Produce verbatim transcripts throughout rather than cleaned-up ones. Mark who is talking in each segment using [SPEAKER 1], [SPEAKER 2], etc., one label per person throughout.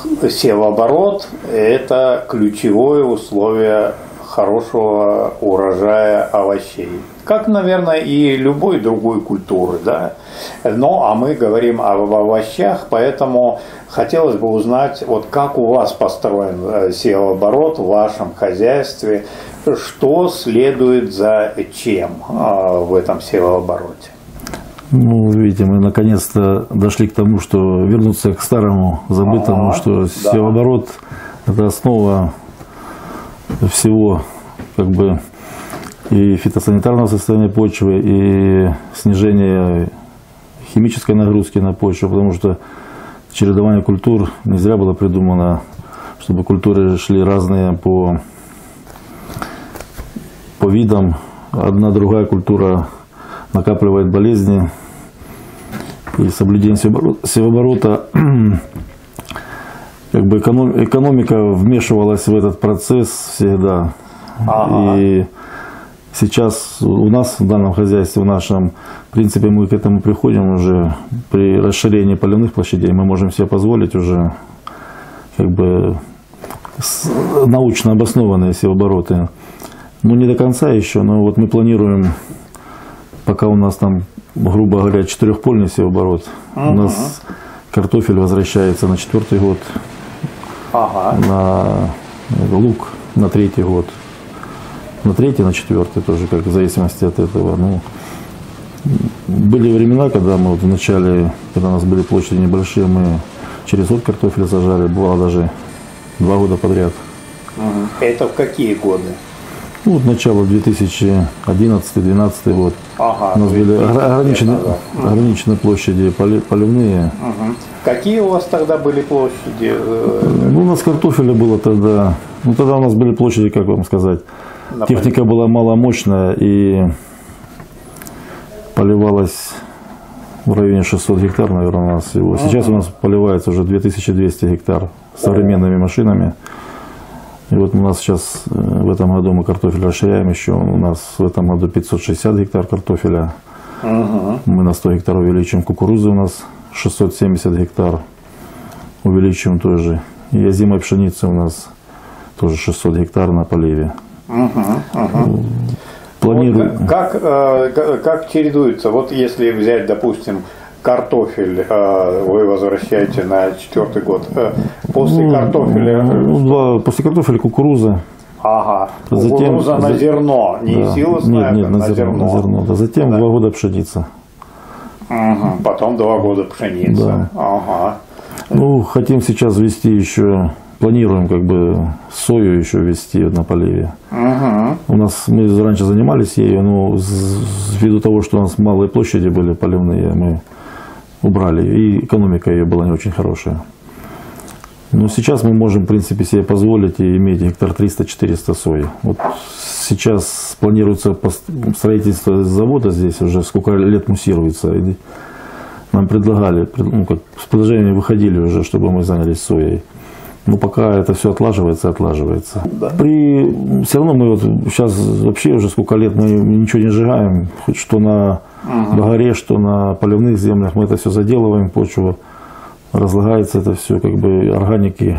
[SPEAKER 1] севооборот – это ключевое условие хорошего урожая овощей. Как, наверное, и любой другой культуры, да. Ну, а мы говорим об овощах, поэтому хотелось бы узнать, вот как у вас построен севооборот в вашем хозяйстве, что следует за чем в этом севообороте?
[SPEAKER 2] Ну, видите, мы наконец-то дошли к тому, что вернуться к старому, забытому, ага, что да. Севооборот – это основа всего, как бы, и фитосанитарного состояния почвы, и снижения химической нагрузки на почву, потому что чередование культур не зря было придумано, чтобы культуры шли разные по, по видам. Одна другая культура накапливает болезни, и соблюдение севооборота, как бы экономика вмешивалась в этот процесс всегда. Ага. И сейчас у нас в данном хозяйстве, в нашем, в принципе, мы к этому приходим уже при расширении поливных площадей. Мы можем себе позволить уже как бы научно обоснованные севообороты. Ну, не до конца еще, но вот мы планируем, пока у нас там, грубо говоря, четырехпольный севооборот. Uh-huh. У нас картофель возвращается на четвертый год, uh-huh. на лук на третий год. На третий, на четвертый тоже, как в зависимости от этого. Ну, были времена, когда мы вот в начале, когда у нас были площади небольшие, мы через год картофеля сажали, бывало даже два года подряд.
[SPEAKER 1] Uh-huh. Это в какие годы?
[SPEAKER 2] Ну, вот начало две тысячи одиннадцатый — две тысячи двенадцатый год. Ага, у нас были ограниченные, угу. ограниченные площади поливные.
[SPEAKER 1] Угу. Какие у вас тогда были площади?
[SPEAKER 2] Ну, у нас картофеля было тогда. Ну, тогда у нас были площади, как вам сказать. На техника полив... была маломощная и поливалась в районе шестисот гектар, наверное, у нас всего. Сейчас угу. у нас поливается уже две тысячи двести гектар современными машинами. И вот у нас сейчас в этом году мы картофель расширяем еще. У нас в этом году пятьсот шестьдесят гектар картофеля. Uh-huh. Мы на сто гектар увеличим. Кукурузы у нас шестьсот семьдесят гектар. Увеличим тоже. И озимой пшеницы у нас тоже шестьсот гектар на поливе. Uh-huh. Uh-huh. Планирую...
[SPEAKER 1] Вот как, как, как чередуется? Вот если взять, допустим, картофель вы возвращаете на четвертый год. После ну, картофеля...
[SPEAKER 2] Ну, два, после картофеля кукуруза.
[SPEAKER 1] Ага. Затем, кукуруза на зерно, не
[SPEAKER 2] да.
[SPEAKER 1] силосная,
[SPEAKER 2] нет, нет,
[SPEAKER 1] на,
[SPEAKER 2] на зерно.
[SPEAKER 1] зерно.
[SPEAKER 2] На зерно да. Затем да. два года пшеница.
[SPEAKER 1] Угу. Потом два года пшеница.
[SPEAKER 2] Да.
[SPEAKER 1] Ага.
[SPEAKER 2] Ну, хотим сейчас ввести еще, планируем как бы сою еще ввести на поливе. Угу. У нас, мы раньше занимались ею, но ввиду того, что у нас малые площади были поливные, мы убрали, и экономика ее была не очень хорошая. Но сейчас мы можем, в принципе, себе позволить и иметь гектар триста-четыреста сои. Вот сейчас планируется строительство завода здесь, уже сколько лет муссируется. И нам предлагали, ну, как, с предложениями выходили уже, чтобы мы занялись соей. Но пока это все отлаживается, отлаживается. Да. При, все равно мы вот сейчас вообще уже сколько лет мы ничего не сжигаем, хоть что на ага. багаре, что на поливных землях, мы это все заделываем, почву разлагается, это все как бы органики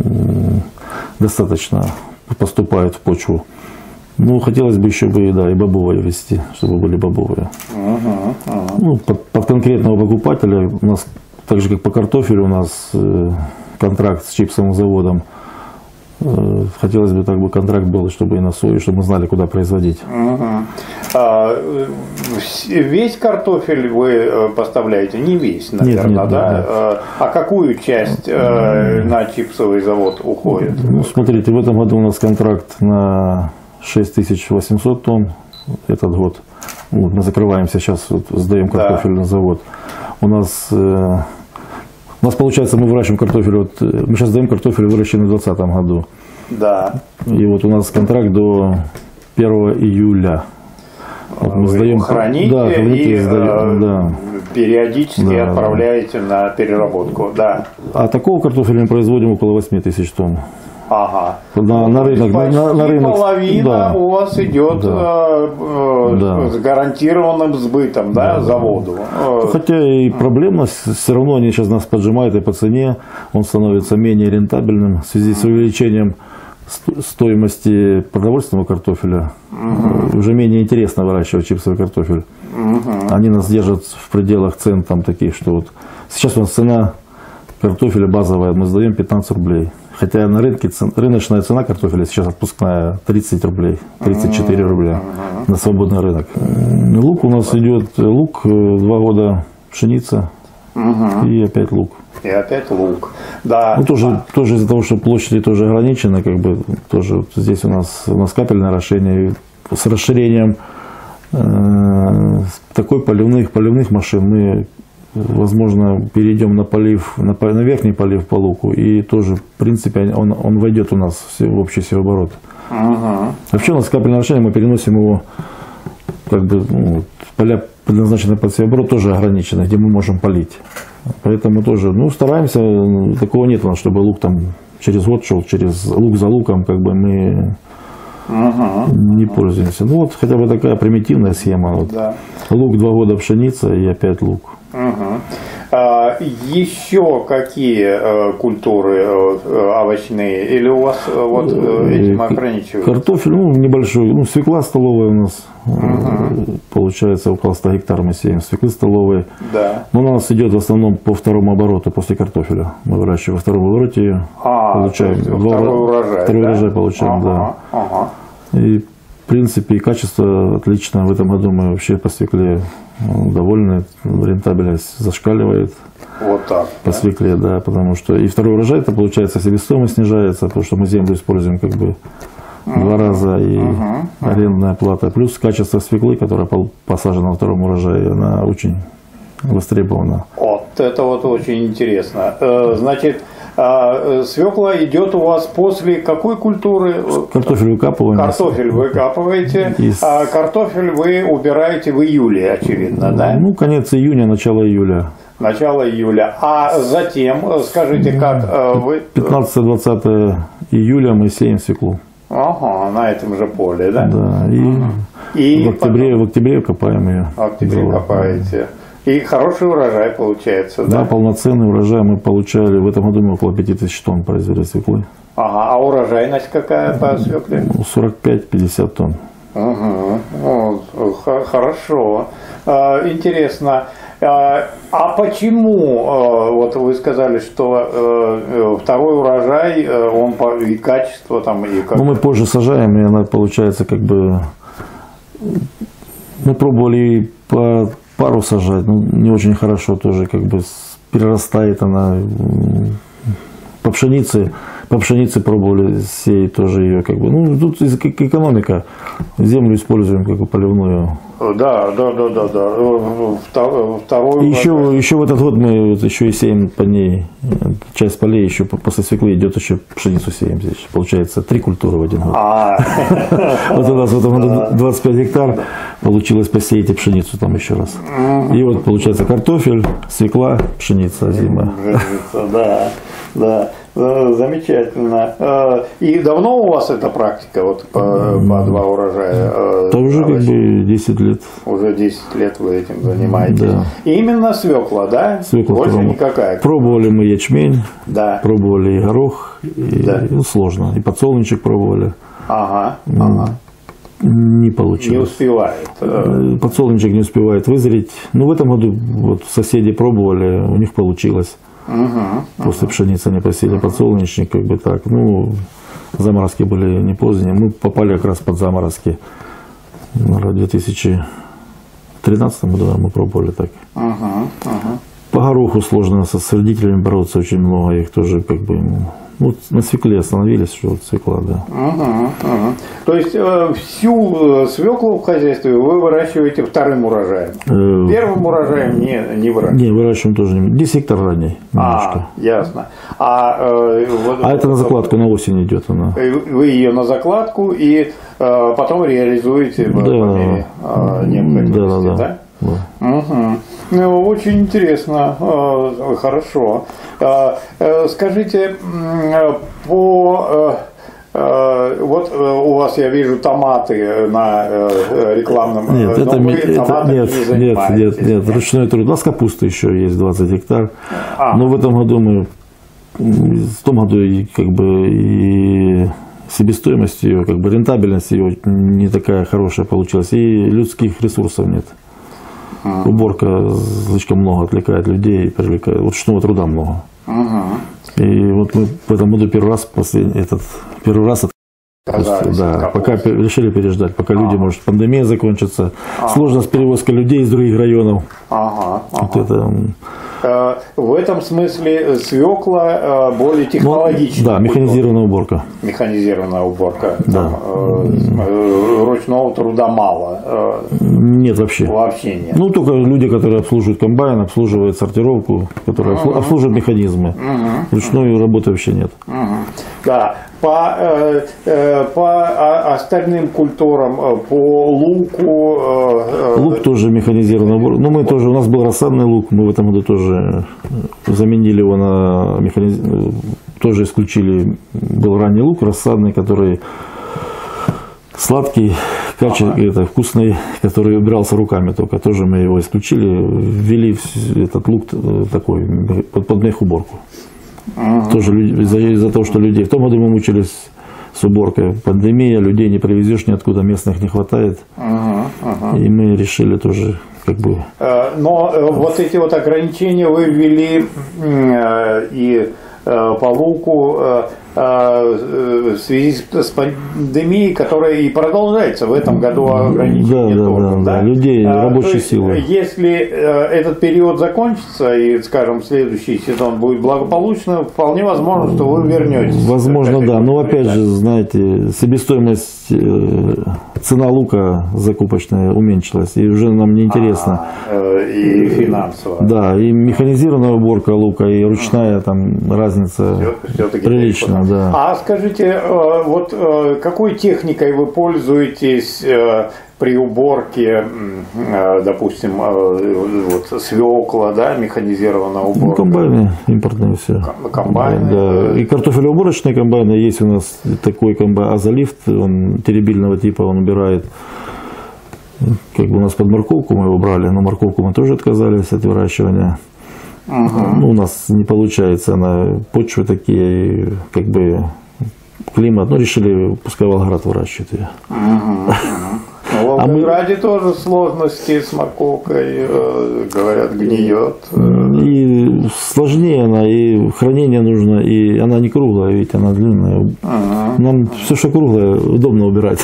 [SPEAKER 2] достаточно поступает в почву. Ну, хотелось бы еще бы, да, и бобовые ввести, чтобы были бобовые. Ага, ага. Ну, под, под конкретного покупателя у нас, так же как по картофелю, у нас э, контракт с чипсовым заводом. Э, хотелось бы, так бы контракт был, чтобы и на сою, чтобы мы знали, куда производить. Ага.
[SPEAKER 1] А, весь картофель вы поставляете? Не весь, наверное, нет, нет, да? Нет, нет. А какую часть э, на чипсовый завод уходит?
[SPEAKER 2] Ну, смотрите, в этом году у нас контракт на шесть тысяч восемьсот тонн этот год. Вот, мы закрываемся сейчас, вот, сдаем картофель да. на завод. У нас, э, у нас получается, мы выращиваем картофель, вот, мы сейчас сдаем картофель, выращенный в двадцатом году.
[SPEAKER 1] Да.
[SPEAKER 2] И вот у нас контракт до первого июля. Вот мы
[SPEAKER 1] вы
[SPEAKER 2] сдаем,
[SPEAKER 1] храните
[SPEAKER 2] да,
[SPEAKER 1] и
[SPEAKER 2] сдаем, да.
[SPEAKER 1] периодически
[SPEAKER 2] Да,
[SPEAKER 1] отправляете да. на переработку. Да.
[SPEAKER 2] А такого картофеля мы производим около восьми тысяч тонн.
[SPEAKER 1] Ага.
[SPEAKER 2] На, на рынок,
[SPEAKER 1] Почти
[SPEAKER 2] на, на рынок,
[SPEAKER 1] половина
[SPEAKER 2] да.
[SPEAKER 1] у вас идет
[SPEAKER 2] Да.
[SPEAKER 1] э, э,
[SPEAKER 2] Да.
[SPEAKER 1] с гарантированным сбытом, да,
[SPEAKER 2] Да.
[SPEAKER 1] заводу. Э,
[SPEAKER 2] Хотя и проблемно, все равно они сейчас нас поджимают и по цене, он становится менее рентабельным в связи с увеличением сто- стоимости продовольственного картофеля. Угу. Уже менее интересно выращивать чипсовый картофель. Угу. Они нас держат в пределах цен там таких, что вот сейчас у нас цена картофеля базовая, мы сдаем пятнадцать рублей. Хотя на рынке цен, рыночная цена картофеля сейчас отпускная тридцать рублей, тридцать четыре рубля на свободный рынок. Лук у нас идет, лук два года пшеница
[SPEAKER 1] угу.
[SPEAKER 2] и опять лук.
[SPEAKER 1] И опять лук. Да.
[SPEAKER 2] Ну, тоже, тоже из-за того, что площади тоже ограничены, как бы тоже вот здесь у нас, у нас капельное орошение. И с расширением э, такой поливных, поливных машин мы, возможно, перейдем на полив, на, на верхний полив по луку, и тоже, в принципе, он, он войдет у нас в общий севооборот. Угу. Вообще у нас капельное орошение, мы переносим его, как бы, ну, поля, предназначенные под севооборот, тоже ограничены, где мы можем полить. Поэтому тоже, ну, стараемся, такого нет у нас, чтобы лук там через год шел, через лук за луком, как бы мы угу. не пользуемся. Ну, вот хотя бы такая примитивная схема. Вот. Да. Лук два года пшеница и опять лук.
[SPEAKER 1] Угу. А, еще какие а, культуры а, овощные? Или у вас а, вот этим ограничиваются? Картофель,
[SPEAKER 2] ну, небольшой. Ну, свекла столовая у нас. Угу. Получается, около ста гектар мы сеем свеклы столовые.
[SPEAKER 1] Да.
[SPEAKER 2] Но у нас идет в основном по второму обороту после картофеля. Мы выращиваем во втором обороте ее.
[SPEAKER 1] А,
[SPEAKER 2] получаем два,
[SPEAKER 1] второй урожай.
[SPEAKER 2] Второй
[SPEAKER 1] да?
[SPEAKER 2] урожай получаем,
[SPEAKER 1] ага,
[SPEAKER 2] да.
[SPEAKER 1] Ага.
[SPEAKER 2] И в принципе, и качество отлично. В этом году мы вообще по свекле довольны, рентабельность зашкаливает.
[SPEAKER 1] Вот так.
[SPEAKER 2] По да? свекле, да, потому что и второй урожай, это получается себестоимость снижается, потому что мы землю используем как бы uh-huh. два раза, и uh-huh. арендная плата. Плюс качество свеклы, которая посажена на втором урожае, она очень востребована.
[SPEAKER 1] Вот это вот очень интересно. Значит, свекла идет у вас после какой культуры?
[SPEAKER 2] Картофель выкапываем.
[SPEAKER 1] Картофель выкапываете, Из... а картофель вы убираете в июле, очевидно, да?
[SPEAKER 2] Ну, конец июня, начало июля.
[SPEAKER 1] Начало июля. А затем, скажите, как вы...
[SPEAKER 2] пятнадцатое-двадцатое июля мы сеем свеклу.
[SPEAKER 1] Ага, на этом же поле, да?
[SPEAKER 2] Да, и, ага. и в, октябре, потом... в октябре копаем ее.
[SPEAKER 1] В октябре да. копаете. И хороший урожай получается, да?
[SPEAKER 2] Да, полноценный урожай мы получали. В этом году мы около пяти тысяч тонн произвели свеклы.
[SPEAKER 1] Ага, а урожайность какая по свекле?
[SPEAKER 2] сорок пять — пятьдесят тонн.
[SPEAKER 1] Угу. Вот, хорошо. Интересно. А почему, вот вы сказали, что второй урожай, он по и качество там и как?
[SPEAKER 2] Ну, мы позже сажаем, и она получается как бы... Мы пробовали по пару сажать, но не очень хорошо тоже, как бы перерастает она. По пшенице, по пшенице пробовали сеять тоже ее, как бы. Ну, тут экономика. Землю используем как бы поливную.
[SPEAKER 1] Да, да, да, да, да. Второй.
[SPEAKER 2] Еще, еще в этот год мы вот еще и сеем по ней. Часть полей еще после свеклы идет, еще пшеницу сеем здесь. Получается три культуры в один год. Вот у нас в этом году двадцать пять гектар получилось посеять и пшеницу там еще раз. И вот получается картофель, свекла, пшеница зима.
[SPEAKER 1] Да, да. Замечательно. И давно у вас эта практика, вот по, по два урожая?
[SPEAKER 2] Да уже как бы десять лет.
[SPEAKER 1] Уже десять лет вы этим занимаетесь.
[SPEAKER 2] Да.
[SPEAKER 1] И именно свекла, да?
[SPEAKER 2] Свекла.
[SPEAKER 1] Больше
[SPEAKER 2] второму.
[SPEAKER 1] никакая.
[SPEAKER 2] Пробовали мы ячмень,
[SPEAKER 1] да.
[SPEAKER 2] пробовали и горох, и, да. ну, сложно. И подсолнечник пробовали.
[SPEAKER 1] Ага, ага.
[SPEAKER 2] Не получилось.
[SPEAKER 1] Не успевает.
[SPEAKER 2] Подсолнечник не успевает вызреть. Ну, в этом году вот соседи пробовали, у них получилось. Угу, После угу. пшеницы они посеяли подсолнечник, как бы так. Ну, заморозки были не поздние. Мы попали как раз под заморозки. В две тысячи тринадцатом году мы пробовали так. Угу, угу. По гороху сложно со вредителями бороться, очень много их тоже как бы Ну, на свекле остановились, что вот свекла, да.
[SPEAKER 1] Угу, угу. То есть э, всю свеклу в хозяйстве вы выращиваете вторым урожаем? Э, Первым урожаем не, не выращиваете?
[SPEAKER 2] Не, выращиваем тоже не. десять гектар ранее.
[SPEAKER 1] А, ясно. А, э, вот,
[SPEAKER 2] а это на закладку, на осень идет она.
[SPEAKER 1] Вы ее на закладку и э, потом реализуете
[SPEAKER 2] да.
[SPEAKER 1] по мере э, необходимости, да? да?
[SPEAKER 2] да. да.
[SPEAKER 1] Угу. Ну, очень интересно, хорошо. Скажите, по вот у вас я вижу томаты на рекламном.
[SPEAKER 2] Нет, это, это нет, не нет, нет, нет, ручной труд. У нас капуста еще есть двадцать гектар. А. Но в этом году мы, в том году и как бы и себестоимость ее, как бы рентабельность ее не такая хорошая получилась, и людских ресурсов нет. Uh-huh. Уборка слишком много отвлекает людей, привлекает. Ручного труда много. Uh-huh. И вот мы в этом году первый раз последний этот первый раз отказались, да, пока решили переждать, пока uh-huh. люди, может, пандемия закончится, uh-huh. сложность перевозка людей из других районов. Uh-huh. Uh-huh. Вот это.
[SPEAKER 1] В этом смысле свекла более технологичная.
[SPEAKER 2] Ну, да, механизированная уборка.
[SPEAKER 1] Механизированная уборка.
[SPEAKER 2] Да.
[SPEAKER 1] Там, ручного труда мало.
[SPEAKER 2] Нет, вообще.
[SPEAKER 1] Вообще нет.
[SPEAKER 2] Ну, только люди, которые обслуживают комбайн, обслуживают сортировку, которые uh-huh. обслуживают механизмы. Uh-huh. Ручной работы вообще нет.
[SPEAKER 1] Uh-huh. Да. По, э, э, по остальным культурам, по луку. Э,
[SPEAKER 2] лук тоже механизированный. Ну, мы тоже, у нас был рассадный лук, мы в этом году тоже заменили его на механиз... тоже исключили. Был ранний лук рассадный, который сладкий, каче... ага. это, вкусный, который убирался руками только. Тоже мы его исключили, ввели этот лук такой под, под мехуборку. Uh-huh. Тоже из-за, из-за того, что людей в том году мы мучились с уборкой, пандемия, людей не привезешь ниоткуда, местных не хватает, uh-huh. Uh-huh. и мы решили тоже как бы.
[SPEAKER 1] Но вот эти вот ограничения вы ввели и по луку в связи с пандемией, которая и продолжается в этом году ограничения
[SPEAKER 2] да,
[SPEAKER 1] тоже,
[SPEAKER 2] да, да,
[SPEAKER 1] да?
[SPEAKER 2] людей, рабочей силы.
[SPEAKER 1] Если этот период закончится и, скажем, следующий сезон будет благополучно, вполне возможно, что вы вернетесь.
[SPEAKER 2] Возможно, да. Но опять же, знаете, себестоимость, цена лука закупочная уменьшилась, и уже нам не интересно.
[SPEAKER 1] А, и финансово.
[SPEAKER 2] Да, и механизированная уборка лука, и ручная там разница
[SPEAKER 1] все-таки
[SPEAKER 2] приличная. Да.
[SPEAKER 1] А скажите, вот какой техникой вы пользуетесь при уборке, допустим, вот свекла, да, механизированная уборка?
[SPEAKER 2] Ну, комбайны импортные все.
[SPEAKER 1] Комбайны?
[SPEAKER 2] Да. И картофелеуборочные комбайны. Есть у нас такой комбайн Азолифт, он теребильного типа, он убирает. Как бы у нас под морковку мы его брали, но морковку мы тоже отказались от выращивания. Uh-huh. Ну, у нас не получается, она, почвы такие, как бы климат, ну решили, пускай Волгоград выращивает ее.
[SPEAKER 1] Uh-huh. Uh-huh. В Волгограде а мы... тоже сложности с морковкой, э, говорят, гниет.
[SPEAKER 2] И сложнее она, и хранение нужно, и она не круглая, ведь она длинная. Uh-huh. Нам все, что круглое, удобно убирать.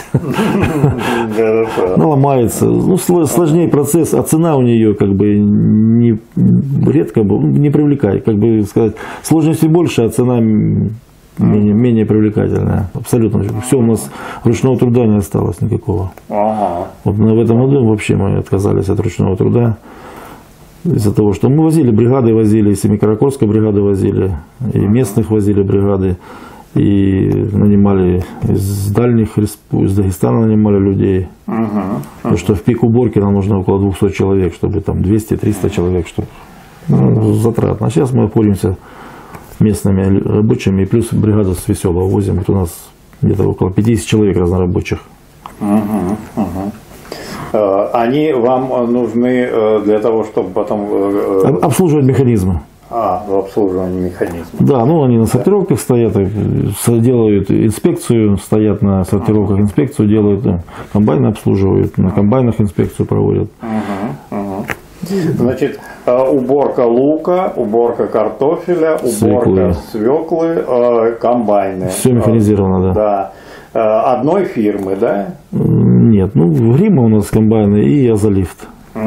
[SPEAKER 2] Она ломается. Ну, сложнее процесс, а цена у нее как бы не, редко не привлекает. Как бы сказать, сложности больше, а цена менее, менее привлекательная. Абсолютно. Все у нас ручного труда не осталось никакого. Ага. Вот в этом году вообще мы отказались от ручного труда. Из-за того, что мы возили, бригады возили, и Семикаракорской бригады возили, и местных возили бригады, и нанимали из дальних республик, из Дагестана нанимали людей. Uh-huh. Потому что в пик уборки нам нужно около двухсот человек, чтобы там двести-триста человек, чтобы ну, затратно. А сейчас мы обходимся местными рабочими, и плюс бригаду с Веселого возим. Вот у нас где-то около пятидесяти человек разнорабочих.
[SPEAKER 1] Uh-huh. Uh-huh. Они вам нужны для того, чтобы потом...
[SPEAKER 2] Обслуживать механизмы.
[SPEAKER 1] А, в обслуживании механизма.
[SPEAKER 2] Да, ну они на сортировках стоят, делают инспекцию, стоят на сортировках, инспекцию делают, комбайны обслуживают, на комбайнах инспекцию проводят.
[SPEAKER 1] Угу, угу. Значит, уборка лука, уборка картофеля, уборка свеклы, комбайны.
[SPEAKER 2] Все механизировано,
[SPEAKER 1] да. Да. Одной фирмы, да?
[SPEAKER 2] Нет, ну Грима у нас комбайны и Азолифт.
[SPEAKER 1] Угу,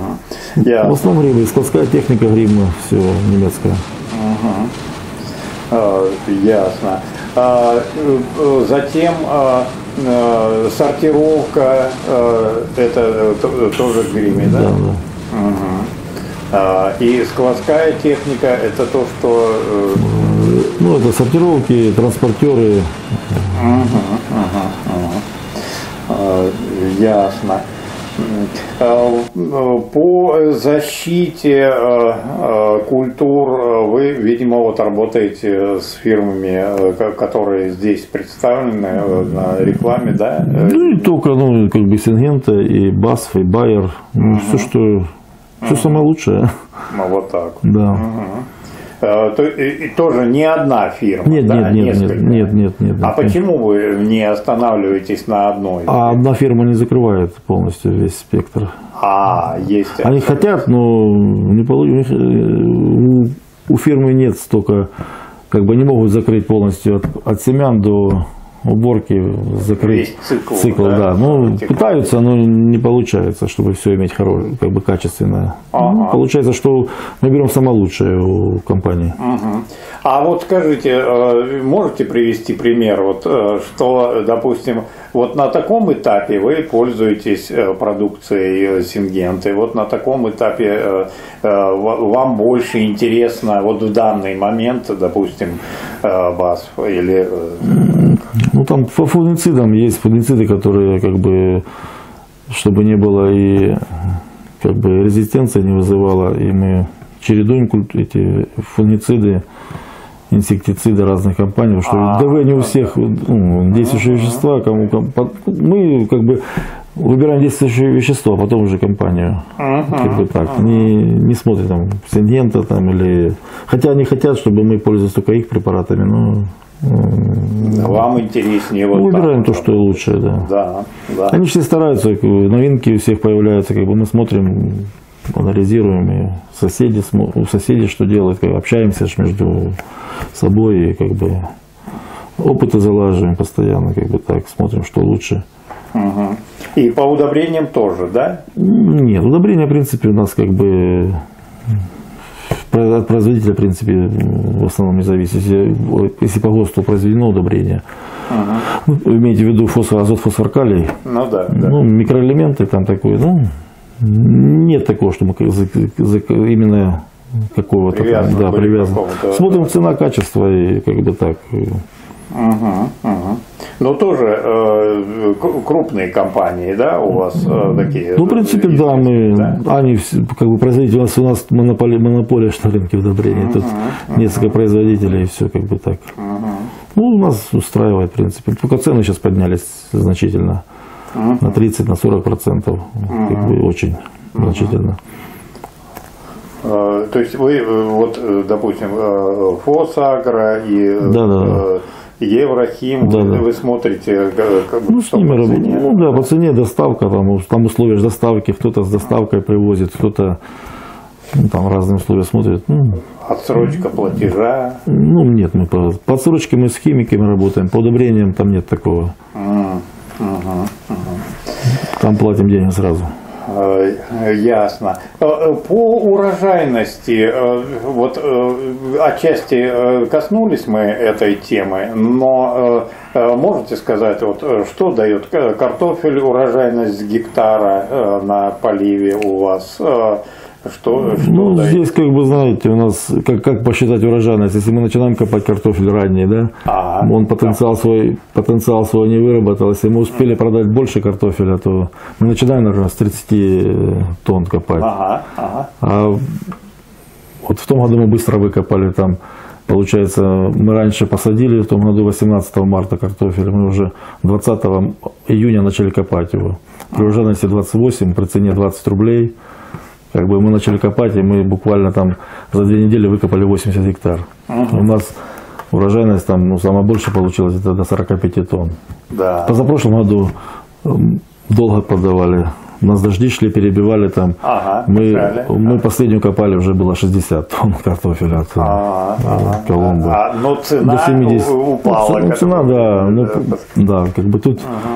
[SPEAKER 1] угу.
[SPEAKER 2] В основном Грима, складская техника Грима, все немецкая.
[SPEAKER 1] Угу. Ясно. Затем сортировка, это тоже в гриме, да?
[SPEAKER 2] Да, да.
[SPEAKER 1] Угу. И складская техника, это то, что...
[SPEAKER 2] Ну, это сортировки, транспортеры.
[SPEAKER 1] Угу, угу, угу. Ясно. По защите культур вы, видимо, вот работаете с фирмами, которые здесь представлены на рекламе, да?
[SPEAKER 2] Ну, и только, ну, как бы Сингента, и Басф, и Байер. Ну, угу. Все, что... Все самое лучшее.
[SPEAKER 1] Ну, вот так.
[SPEAKER 2] Да.
[SPEAKER 1] Угу. То, и, и тоже не одна фирма,
[SPEAKER 2] нет,
[SPEAKER 1] да?
[SPEAKER 2] Нет, нет, нет, нет, нет.
[SPEAKER 1] А
[SPEAKER 2] нет.
[SPEAKER 1] почему вы не останавливаетесь на одной?
[SPEAKER 2] А одна фирма не закрывает полностью весь спектр.
[SPEAKER 1] А, есть.
[SPEAKER 2] Они хотят, но не получится. У, у фирмы нет столько, как бы не могут закрыть полностью от, от семян до уборки, закрыть
[SPEAKER 1] весь цикл.
[SPEAKER 2] цикл да, да. Ну, пытаются, но не получается, чтобы все иметь хорошее, как бы качественное. Ага. Ну, получается, что мы берем самое лучшее у компании.
[SPEAKER 1] Угу. А вот скажите, можете привести пример, вот, что, допустим, вот на таком этапе вы пользуетесь продукцией Сингенты, вот на таком этапе вам больше интересно вот в данный момент, допустим, Басф или...
[SPEAKER 2] Ну, там по фунгицидам есть фунгициды, которые, как бы, чтобы не было и, как бы, резистенция не вызывала, и мы чередуем эти фунгициды, инсектициды разных компаний, что ДВ не у всех, ну, действующие вещества, кому, мы, как бы, выбираем действующее вещество, а потом уже компанию, как бы так, не, не смотрим там Сингента там или, хотя они хотят, чтобы мы пользовались только их препаратами, но
[SPEAKER 1] вам интереснее вот
[SPEAKER 2] выбираем
[SPEAKER 1] так,
[SPEAKER 2] то, что лучше, да.
[SPEAKER 1] Да, да.
[SPEAKER 2] Они все стараются, новинки у всех появляются, как бы мы смотрим, анализируем, и соседи, у соседей что делают, как общаемся между собой, и как бы опыты залаживаем постоянно, как бы так, смотрим, что лучше.
[SPEAKER 1] Угу. И по удобрениям тоже, да?
[SPEAKER 2] Нет, удобрения, в принципе, у нас как бы от производителя, в принципе, в основном не зависит. Если, если по ГОСТу произведено удобрение, угу. Вы имеете в виду фосфор, азот, фосфор, калий,
[SPEAKER 1] ну, да, да.
[SPEAKER 2] Ну, микроэлементы там такое, ну, нет такого, что мы именно какого-то
[SPEAKER 1] привязаны,
[SPEAKER 2] да, привязаны. Смотрим цена, качество и как бы так.
[SPEAKER 1] Угу, угу. Но тоже э, крупные компании, да, у вас э, такие?
[SPEAKER 2] Ну, в принципе, да, мы, да? Они, как бы, производители, у нас, у нас монополия, монополия что на рынке удобрений, uh-huh, тут uh-huh. несколько производителей, и все, как бы так. Uh-huh. Ну, у нас устраивает, в принципе, только цены сейчас поднялись значительно, uh-huh. на тридцать, на сорок процентов, uh-huh. как бы, очень uh-huh. значительно.
[SPEAKER 1] Uh, то есть вы, вот, допустим, Фосагро и...
[SPEAKER 2] Да, да.
[SPEAKER 1] Еврохим,
[SPEAKER 2] да,
[SPEAKER 1] вы,
[SPEAKER 2] да.
[SPEAKER 1] вы смотрите, как,
[SPEAKER 2] ну, с ними по цене? Ну да, по цене доставка, там, там условия доставки, кто-то с доставкой привозит, кто-то ну, там разные условия смотрит. Ну,
[SPEAKER 1] отсрочка платежа?
[SPEAKER 2] Ну нет, мы по, по отсрочке мы с химиками работаем, по удобрениям там нет такого.
[SPEAKER 1] Mm, uh-huh, uh-huh.
[SPEAKER 2] Там платим деньги сразу.
[SPEAKER 1] Ясно. По урожайности, вот отчасти коснулись мы этой темы, но можете сказать, вот, что дает картофель, урожайность с гектара на поливе у вас? Что, что
[SPEAKER 2] ну,
[SPEAKER 1] дает?
[SPEAKER 2] Здесь, как бы, знаете, у нас, как, как посчитать урожайность, если мы начинаем копать картофель ранний, да, ага, он потенциал, да. свой, потенциал свой не выработал, если мы успели продать больше картофеля, то мы начинаем, наверное, с тридцати тонн копать. Ага, ага. А вот в том году мы быстро выкопали, там, получается, мы раньше посадили, в том году восемнадцатого марта картофель, мы уже двадцатого июня начали копать его. При урожайности двадцать восемь, при цене двадцать рублей. Как бы мы начали копать, и мы буквально там за две недели выкопали восемьдесят гектар. Uh-huh. У нас урожайность там, ну, самая большая получилась, это до сорока пяти тонн. Да. Позапрошлом году долго подавали. У нас дожди шли, перебивали там. Ага, мы, мы последнюю копали, уже было шестьдесят тонн картофеля от ага, ага, Коломбо.
[SPEAKER 1] А, но цена упала.
[SPEAKER 2] Ну, цена, да, ну, да, как бы тут. Ага.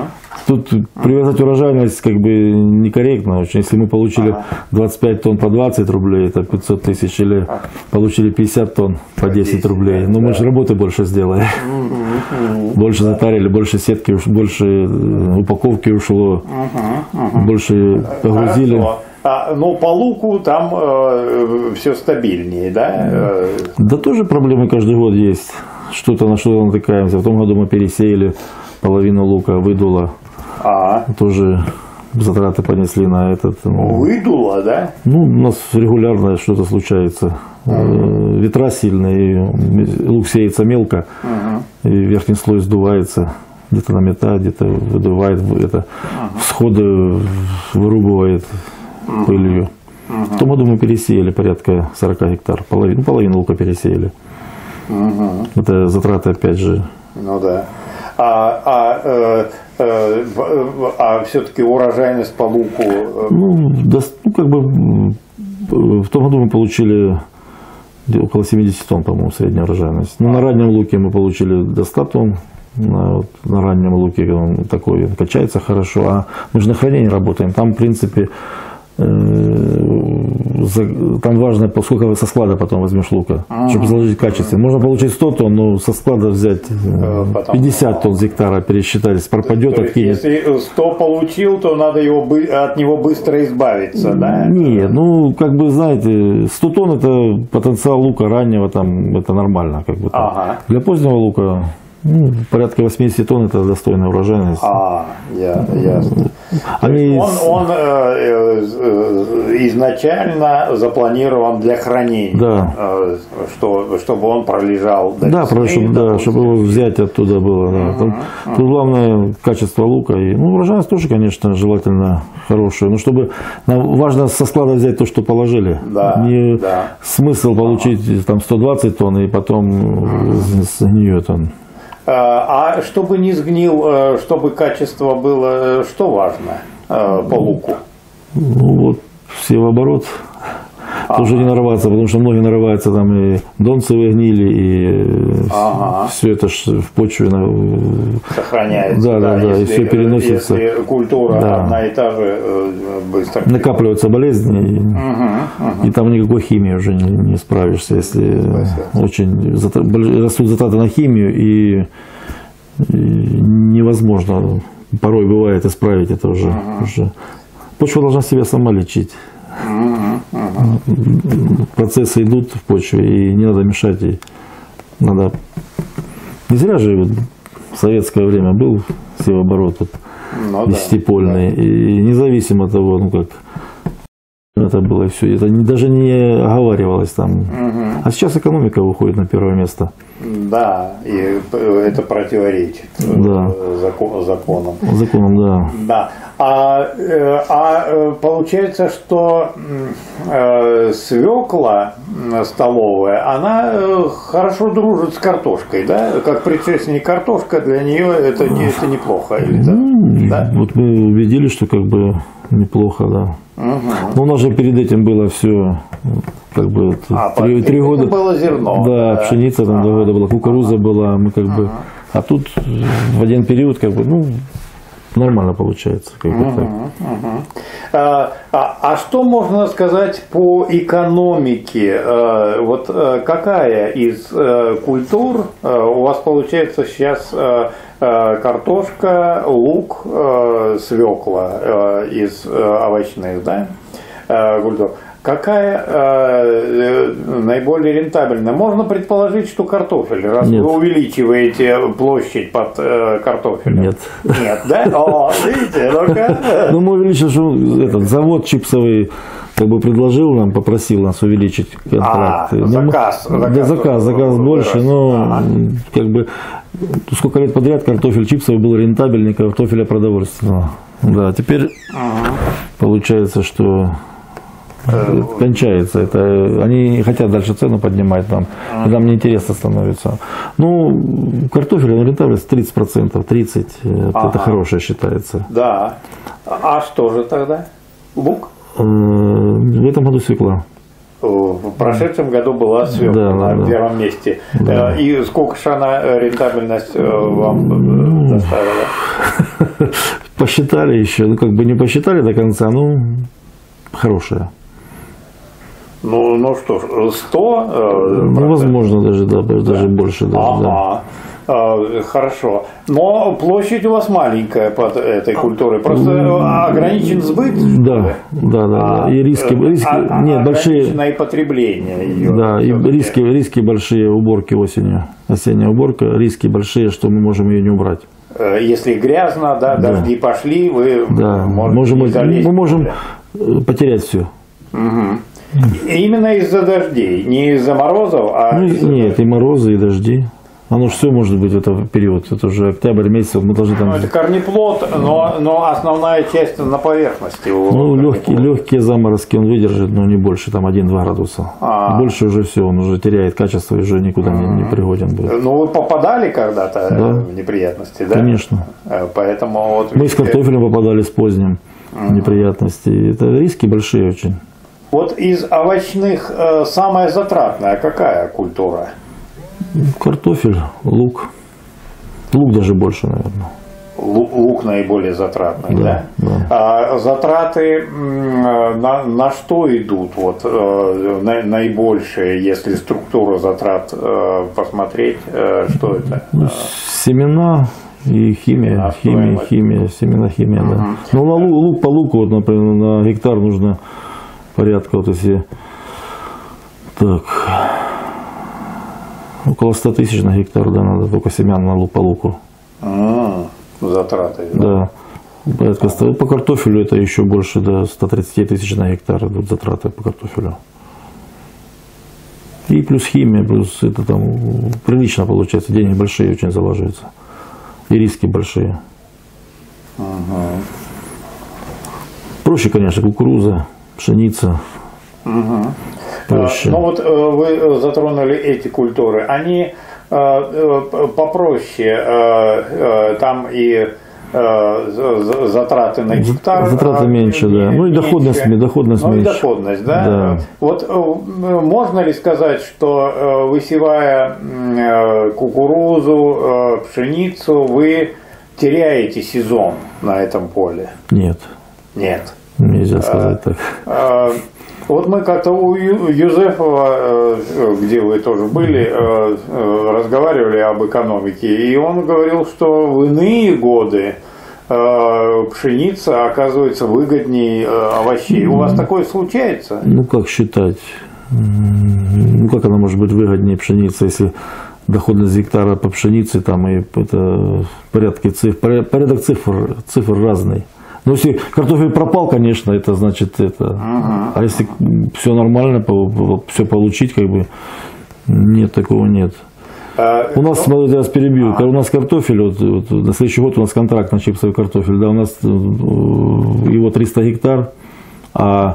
[SPEAKER 2] тут привязать урожайность как бы некорректно очень. Если мы получили ага. двадцать пять тонн по двадцать рублей, это пятьсот тысяч, или ага. получили пятьдесят тонн по десять рублей. Но да. мы же работы больше сделали. Угу. Больше да. затарили, больше сетки, больше упаковки ушло, угу. Угу. больше погрузили.
[SPEAKER 1] А, но по луку там э, все стабильнее, да?
[SPEAKER 2] Да тоже проблемы каждый год есть. Что-то на что-то натыкаемся. В том году мы пересеяли половину лука, выдуло. А. Тоже затраты понесли на этот. Ну,
[SPEAKER 1] выдуло, да?
[SPEAKER 2] Ну, у нас регулярно что-то случается. Uh-huh. Ветра сильные, лук сеется мелко, uh-huh. и верхний слой сдувается. Где-то наметает, где-то выдувает, это, uh-huh. всходы вырубывает uh-huh. пылью. Uh-huh. В том году мы пересеяли порядка сорок гектар, половину, половину лука пересеяли. Uh-huh. Это затраты опять же.
[SPEAKER 1] Ну да. А, а, э, э, а все-таки урожайность по луку?
[SPEAKER 2] Ну, да, ну, как бы в том году мы получили около семьдесят тонн, по-моему, средняя урожайность. Но на раннем луке мы получили до ста тонн. На, вот, на раннем луке он такой он качается хорошо. А мы же на хранении работаем. Там, в принципе, там важно, сколько со склада потом возьмешь лука, ага. чтобы заложить качественно. Можно получить сто тонн, но со склада взять потом, пятьдесят тонн с гектара, пересчитались, пропадет, то откинет.
[SPEAKER 1] Если сто получил, то надо его, от него быстро избавиться, да?
[SPEAKER 2] Нет, ну, как бы, знаете, сто тонн это потенциал лука раннего, там, это нормально. Как бы, ага. Для позднего лука ну, порядка восемьдесят тонн это достойная урожайность.
[SPEAKER 1] А, я, ясно. Они... Он, он э, э, изначально запланирован для хранения,
[SPEAKER 2] да.
[SPEAKER 1] э, что, чтобы он пролежал до
[SPEAKER 2] да, весны, чтобы, да, чтобы его взять оттуда было. Да. Uh-huh, Тут uh-huh. главное качество лука. И, ну, урожайность тоже, конечно, желательно хорошая. Но чтобы нам важно со склада взять то, что положили.
[SPEAKER 1] Да,
[SPEAKER 2] Не
[SPEAKER 1] да.
[SPEAKER 2] смысл получить uh-huh. там сто двадцать тонн и потом uh-huh. сгниет он.
[SPEAKER 1] А чтобы не сгнил, чтобы качество было, что важно по луку?
[SPEAKER 2] Ну вот, севооборот.
[SPEAKER 1] Ага.
[SPEAKER 2] Тоже не нарваться, потому что многие нарываются, там и донцевые гнили, и ага. все это ж в почве
[SPEAKER 1] сохраняется.
[SPEAKER 2] Да, да, да, если, и все переносится.
[SPEAKER 1] Если культура да. одна и та же, быстро
[SPEAKER 2] накапливаются болезни, и, угу, угу. и там никакой химии уже не, не справишься, если Спасибо. очень растут затраты на химию, и, и невозможно, порой бывает исправить это уже. Угу. уже. Почва должна себя сама лечить. Uh-huh, uh-huh. Процессы идут в почве, и не надо мешать ей. Надо... Не зря же в советское время был севооборот вот, ну, десятипольный, да. И независимо от того, ну как это было и все, это не, даже не оговаривалось там. Uh-huh. А сейчас экономика выходит на первое место.
[SPEAKER 1] Да, и это противоречит
[SPEAKER 2] да.
[SPEAKER 1] закон, законам.
[SPEAKER 2] Законам, да.
[SPEAKER 1] Да. А, а получается, что э, свекла столовая, она хорошо дружит с картошкой, да? Как предшественник картошка, для нее это, не, это неплохо. Или, да?
[SPEAKER 2] Ну,
[SPEAKER 1] да?
[SPEAKER 2] Вот мы убедились, что как бы неплохо, да. Угу. Но у нас же перед этим было все, как бы
[SPEAKER 1] а,
[SPEAKER 2] три, три года
[SPEAKER 1] было зерно.
[SPEAKER 2] Да, да. Пшеница там ага. два года была, кукуруза ага. была, мы как ага. бы, а тут в один период как бы, ну, нормально получается. Как бы,
[SPEAKER 1] угу,
[SPEAKER 2] так.
[SPEAKER 1] Угу. А, а, а что можно сказать по экономике? А, вот какая из культур у вас получается сейчас? Картошка, лук, свекла из овощных, да, культур. Какая э, наиболее рентабельная? Можно предположить, что картофель, раз Нет. вы увеличиваете площадь под э, картофелем.
[SPEAKER 2] Нет.
[SPEAKER 1] Нет, да? О, видите, ну-ка.
[SPEAKER 2] Ну, мы увеличили, что этот завод чипсовый как бы предложил нам, попросил нас увеличить контракт.
[SPEAKER 1] А, заказ.
[SPEAKER 2] Ну,
[SPEAKER 1] заказ,
[SPEAKER 2] заказ, заказ больше, но ага. как бы сколько лет подряд картофель чипсовый был рентабельнее картофеля продовольственного. Да, теперь ага. получается, что кончается. Это, они хотят дальше цену поднимать нам, и нам неинтересно становится. Ну, картофель, он рентабельность тридцать процентов, тридцать процентов, ага. это хорошее считается.
[SPEAKER 1] Да. А что же тогда? Лук?
[SPEAKER 2] В этом году свекла.
[SPEAKER 1] В прошедшем году была свекла
[SPEAKER 2] да,
[SPEAKER 1] на
[SPEAKER 2] да,
[SPEAKER 1] первом месте.
[SPEAKER 2] Да.
[SPEAKER 1] И сколько же она рентабельность вам доставила?
[SPEAKER 2] Посчитали еще, ну как бы не посчитали до конца, ну хорошая.
[SPEAKER 1] Ну, ну что ж, сто?
[SPEAKER 2] Ну, возможно, даже, да, даже да. больше. Да,
[SPEAKER 1] ага.
[SPEAKER 2] Да.
[SPEAKER 1] Хорошо. Но площадь у вас маленькая под этой культурой. Просто ограничен сбыт?
[SPEAKER 2] Да, да, да.
[SPEAKER 1] А,
[SPEAKER 2] и риски, риски
[SPEAKER 1] а,
[SPEAKER 2] нет, большие.
[SPEAKER 1] Ограниченное потребление ее.
[SPEAKER 2] Да, и риски, риски большие уборки осенью. Осенняя уборка, риски большие, что мы можем ее не убрать.
[SPEAKER 1] Если грязно, да, да. Дожди пошли, вы
[SPEAKER 2] да.
[SPEAKER 1] можете
[SPEAKER 2] можем,
[SPEAKER 1] залезть.
[SPEAKER 2] Мы можем потерять все.
[SPEAKER 1] Угу. Именно из-за дождей, не из-за морозов, а...
[SPEAKER 2] Ну,
[SPEAKER 1] из-за...
[SPEAKER 2] Нет, и морозы, и дожди. Оно же все может быть в этот период. Это уже октябрь месяц, мы должны там...
[SPEAKER 1] Ну, это корнеплод, но, но основная часть на поверхности.
[SPEAKER 2] Ну, легкие, легкие заморозки он выдержит, но не больше, там один-два градуса. А-а-а. Больше уже все, он уже теряет качество и уже никуда не, не пригоден будет.
[SPEAKER 1] Ну, вы попадали когда-то
[SPEAKER 2] да.
[SPEAKER 1] в неприятности, да?
[SPEAKER 2] Конечно.
[SPEAKER 1] Поэтому вот...
[SPEAKER 2] Мы с картофелем попадали с поздним в неприятности. Это риски большие очень.
[SPEAKER 1] Вот из овощных э, самая затратная какая культура?
[SPEAKER 2] Картофель, лук. Лук даже больше, наверное.
[SPEAKER 1] Лук, лук наиболее затратный, да?
[SPEAKER 2] да? да.
[SPEAKER 1] А затраты на, на что идут вот, на, наибольшие, если структуру затрат посмотреть, что это?
[SPEAKER 2] Ну, семена и химия, химия, химия, семена, химия, угу. да. Ну, на лук, лук по луку, вот, например, на гектар нужно порядка, вот если так, около ста тысяч на гектар, да, надо только семян на лук по луку.
[SPEAKER 1] А, затраты.
[SPEAKER 2] Да. да. Порядка ста. По картофелю это еще больше, до ста тридцати тысяч на гектар идут затраты по картофелю. И плюс химия, плюс это там прилично получается, деньги большие очень заложаются. И риски большие.
[SPEAKER 1] Ага.
[SPEAKER 2] Проще, конечно, кукуруза, пшеница.
[SPEAKER 1] Угу.
[SPEAKER 2] Проще.
[SPEAKER 1] Ну вот вы затронули эти культуры. Они попроще, там и затраты на гектар.
[SPEAKER 2] Затраты меньше, да. Ну и доходность, доходность
[SPEAKER 1] ну,
[SPEAKER 2] меньше.
[SPEAKER 1] И доходность, да?
[SPEAKER 2] да.
[SPEAKER 1] Вот можно ли сказать, что высевая кукурузу, пшеницу, вы теряете сезон на этом поле?
[SPEAKER 2] Нет.
[SPEAKER 1] Нет.
[SPEAKER 2] Нельзя сказать так.
[SPEAKER 1] Вот мы как-то у Юзефова, где вы тоже были, разговаривали об экономике, и он говорил, что в иные годы пшеница оказывается выгоднее овощей. У вас такое случается?
[SPEAKER 2] Ну, как считать? Ну, как она может быть выгоднее пшеницы, если доходность гектара по пшенице, там и это порядки цифр, порядок цифр, цифр разный. Но если картофель пропал, конечно, это значит это. Uh-huh. А если все нормально, все получить, как бы нет, такого нет. Uh, у нас, смотрите, я вас перебью, uh-huh. у нас картофель, вот, вот, на следующий год у нас контракт на чипсовый картофель, да, у нас его триста гектар, а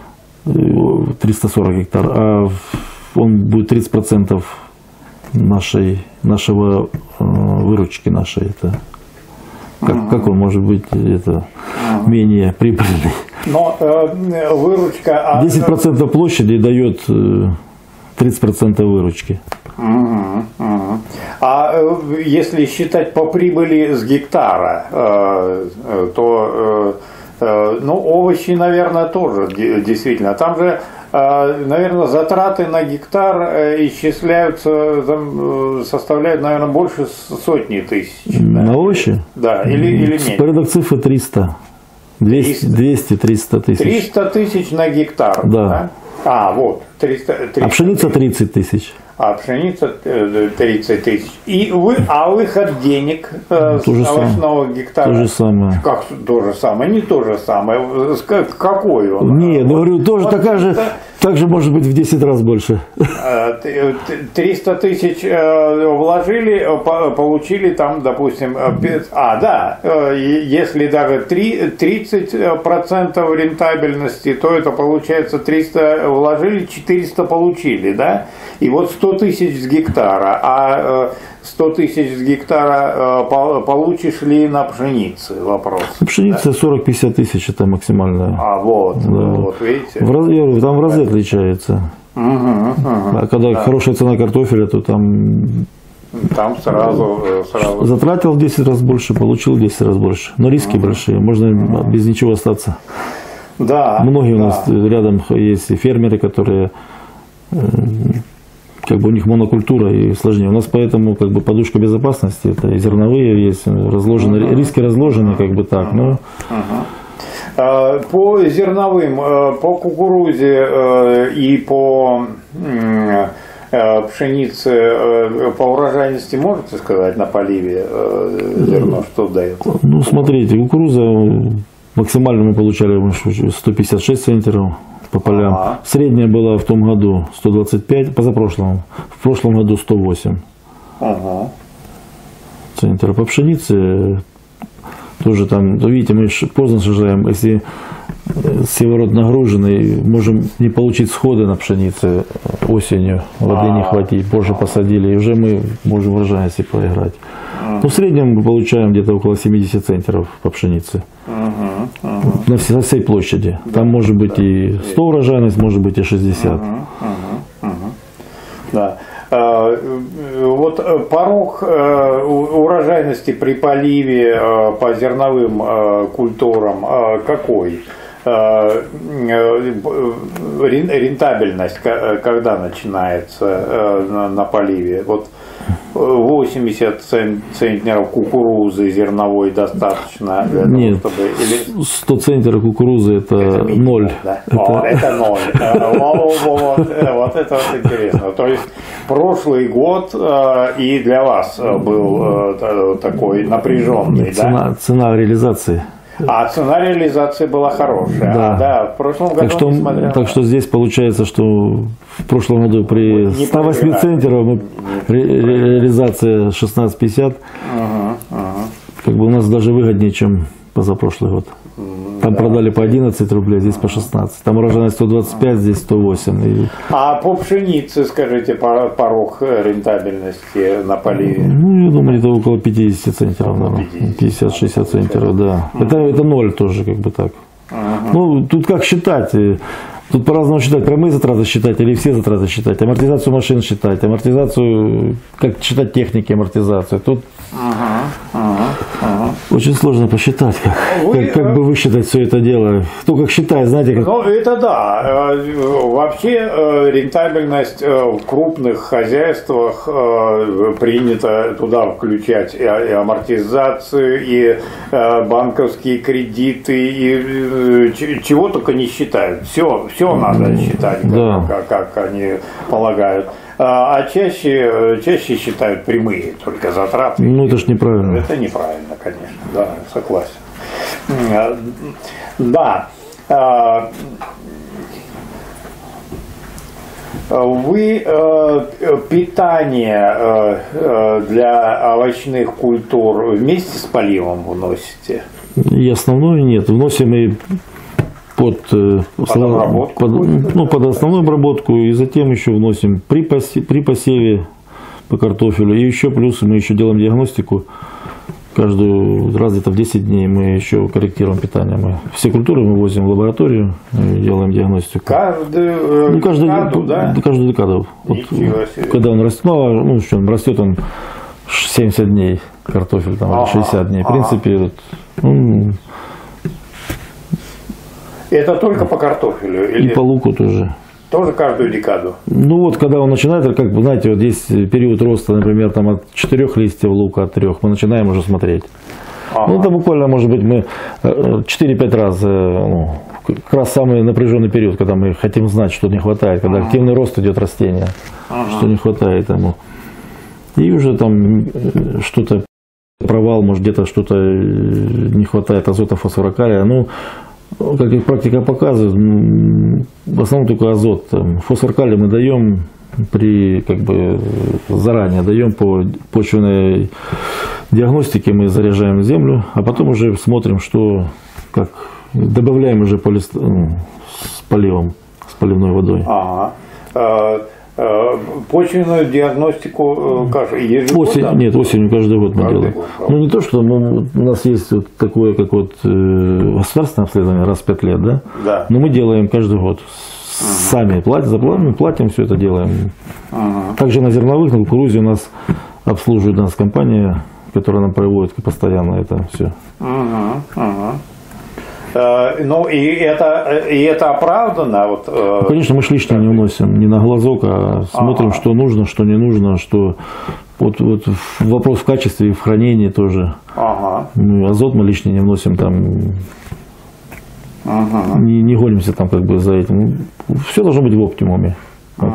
[SPEAKER 2] триста сорок гектар, а он будет тридцать процентов нашей, нашего выручки нашей. Это. Как, uh-huh. как он может быть это, uh-huh. менее прибыльный?
[SPEAKER 1] Но э, выручка...
[SPEAKER 2] десять процентов площади дает тридцать процентов выручки.
[SPEAKER 1] Uh-huh. Uh-huh. А э, если считать по прибыли с гектара, э, э, то э, ну, овощи, наверное, тоже действительно. Там же, наверное, затраты на гектар исчисляются, составляют, наверное, больше сотни тысяч.
[SPEAKER 2] На да? овощи?
[SPEAKER 1] Да, или, или меньше.
[SPEAKER 2] Порядок цифры триста. двести-триста тысяч.
[SPEAKER 1] триста тысяч на гектар.
[SPEAKER 2] Да.
[SPEAKER 1] да? А, вот. триста, триста
[SPEAKER 2] а пшеница тридцать тысяч.
[SPEAKER 1] А пшеница тридцать тысяч. И вы, а выход денег э, с овощного гектара?
[SPEAKER 2] То же самое.
[SPEAKER 1] Как то же самое? Не то же самое. Какой он?
[SPEAKER 2] Не, ну говорю, тоже вот такая же, так же может быть в десять раз больше.
[SPEAKER 1] триста тысяч вложили, получили там, допустим, а, да, если даже тридцать процентов рентабельности, то это получается триста вложили, четыреста получили, да? И вот сто тысяч с гектара, а сто тысяч с гектара получишь ли на пшенице? Вопрос.
[SPEAKER 2] Пшеница да? сорок-пятьдесят тысяч это максимальная.
[SPEAKER 1] А вот, да. вот видите?
[SPEAKER 2] В раз, там в разы отличается.
[SPEAKER 1] Угу, угу,
[SPEAKER 2] а когда
[SPEAKER 1] да.
[SPEAKER 2] хорошая цена картофеля, то там...
[SPEAKER 1] Там сразу, сразу...
[SPEAKER 2] Затратил в десять раз больше, получил в десять раз больше. Но риски угу. большие, можно угу. без ничего остаться.
[SPEAKER 1] Да.
[SPEAKER 2] Многие
[SPEAKER 1] да.
[SPEAKER 2] у нас рядом есть и фермеры, которые... Как бы у них монокультура и сложнее. У нас поэтому как бы подушка безопасности, это и зерновые есть, разложены, uh-huh. риски разложены как бы так. Но...
[SPEAKER 1] Uh-huh. По зерновым, по кукурузе и по пшенице, по урожайности можете сказать на поливе зерно, что дает?
[SPEAKER 2] Ну смотрите, кукуруза максимально мы получали сто пятьдесят шесть центнеров по полям. Ага. Средняя была в том году сто двадцать пять, позапрошлом. В прошлом году сто восемь.
[SPEAKER 1] Ага.
[SPEAKER 2] Центр. По пшенице тоже там, видите, мы поздно сажаем. Если северод нагруженный, можем не получить сходы на пшенице осенью. Воды не хватит, позже посадили, и уже мы можем урожайности проиграть. Но в среднем мы получаем где-то около семидесяти центнеров по пшенице. Uh-huh, uh-huh. На, всей, на всей площади. Да, там может быть да. и сто урожайность, может быть и шестьдесят. Uh-huh, uh-huh, uh-huh.
[SPEAKER 1] Да. А, вот порог а, урожайности при поливе а, по зерновым а, культурам а, какой? А, рентабельность когда начинается а, на, на поливе? Вот восемьдесят центнеров кукурузы зерновой достаточно для
[SPEAKER 2] Нет,
[SPEAKER 1] того, чтобы... Или...
[SPEAKER 2] сто центнеров кукурузы это, это ноль.
[SPEAKER 1] Да? Это... О, это ноль. Вот это вот интересно. То есть прошлый год и для вас был такой напряженный, да?
[SPEAKER 2] Цена реализации.
[SPEAKER 1] А цена реализации была хорошая.
[SPEAKER 2] Да.
[SPEAKER 1] А, да, в прошлом году,
[SPEAKER 2] так что,
[SPEAKER 1] несмотря
[SPEAKER 2] так
[SPEAKER 1] на...
[SPEAKER 2] что здесь получается, что в прошлом году при
[SPEAKER 1] не
[SPEAKER 2] ста восьми центнеров мы, ре, реализация шестнадцать пятьдесят.
[SPEAKER 1] Ага, ага.
[SPEAKER 2] Как бы у нас даже выгоднее, чем позапрошлый год. Там да. продали по одиннадцать рублей, здесь по шестнадцать. Там урожайность сто двадцать пять, здесь сто восемь. И...
[SPEAKER 1] А по пшенице, скажите, порог рентабельности на поливе?
[SPEAKER 2] Ну, я думаю, это около пятидесяти центнеров, пятьдесят-шестьдесят центнеров, да. Uh-huh. Это, это ноль тоже, как бы так. Uh-huh. Ну, тут как считать? Тут по-разному считать, прямые затраты считать или все затраты считать, амортизацию машин считать, амортизацию, как считать техники амортизацию. Тут ага, ага, ага. очень сложно посчитать, как, вы, как, как бы высчитать все это дело. Кто как считает, знаете, как...
[SPEAKER 1] Ну, это да. Вообще рентабельность в крупных хозяйствах принято туда включать и амортизацию, и банковские кредиты, и чего только не считают. Все. Все надо считать, да. как, как, как они полагают. А чаще, чаще считают прямые только затраты.
[SPEAKER 2] Ну, это ж неправильно.
[SPEAKER 1] Это неправильно, конечно, да, согласен. Да. Вы питание для овощных культур вместе с поливом вносите?
[SPEAKER 2] И основное нет. Вносим и под, под, под, ну, под основную обработку, и затем еще вносим при, посе, при посеве по картофелю. И еще плюс мы еще делаем диагностику. Каждый раз где-то в десять дней мы еще корректируем питание. Мы все культуры мы возим в лабораторию и делаем диагностику.
[SPEAKER 1] Каждую,
[SPEAKER 2] ну, каждую декаду,
[SPEAKER 1] да?
[SPEAKER 2] Каждую декаду. Вот, когда он растет, ну, ну что, он растет он семьдесят дней картофель, там, ага, шестьдесят дней. В ага. принципе, вот, ну,
[SPEAKER 1] это только по картофелю?
[SPEAKER 2] Или... И по луку тоже.
[SPEAKER 1] Тоже каждую декаду? Ну
[SPEAKER 2] вот, когда он начинает, как бы, знаете, вот есть период роста, например, там от четырех листьев лука, от трех, мы начинаем уже смотреть. Ага. Ну, это буквально, может быть, мы четыре-пять раз, ну, как раз самый напряженный период, когда мы хотим знать, что не хватает, когда ага. активный рост идет растения, ага. что не хватает ему. И уже там что-то, провал, может, где-то что-то не хватает азота, фосфора, калия, ну, как и практика показывает, в основном только азот. Фосфор, калий мы даем при, как бы, заранее даем по почвенной диагностике, мы заряжаем землю, а потом уже смотрим, что, как добавляем уже по лист, ну, с поливом, с поливной водой.
[SPEAKER 1] Ага. почвенную диагностику как ежегодно?
[SPEAKER 2] Осень, нет, осенью каждый год мы каждый делаем. Год, ну не то, что мы, у нас есть вот такое, как вот государственное обследование раз в пять лет, да?
[SPEAKER 1] Да.
[SPEAKER 2] Но мы делаем каждый год. Сами платим, заплатим, платим, все это делаем. Угу. Также на зерновых, на кукурузе у нас обслуживает нас компания, которая нам проводит постоянно это все.
[SPEAKER 1] Угу, угу. Э, ну и это, и это оправдано? Вот, э,
[SPEAKER 2] ну, конечно, мы ж лишнее не уносим, не на глазок, а смотрим, ага. что нужно, что не нужно, что вот, вот вопрос в качестве и в хранении тоже. Ага. Ну, азот мы лишний не вносим там. Ага. Не, не гонимся там как бы за этим. Все должно быть в оптимуме.
[SPEAKER 1] Ага.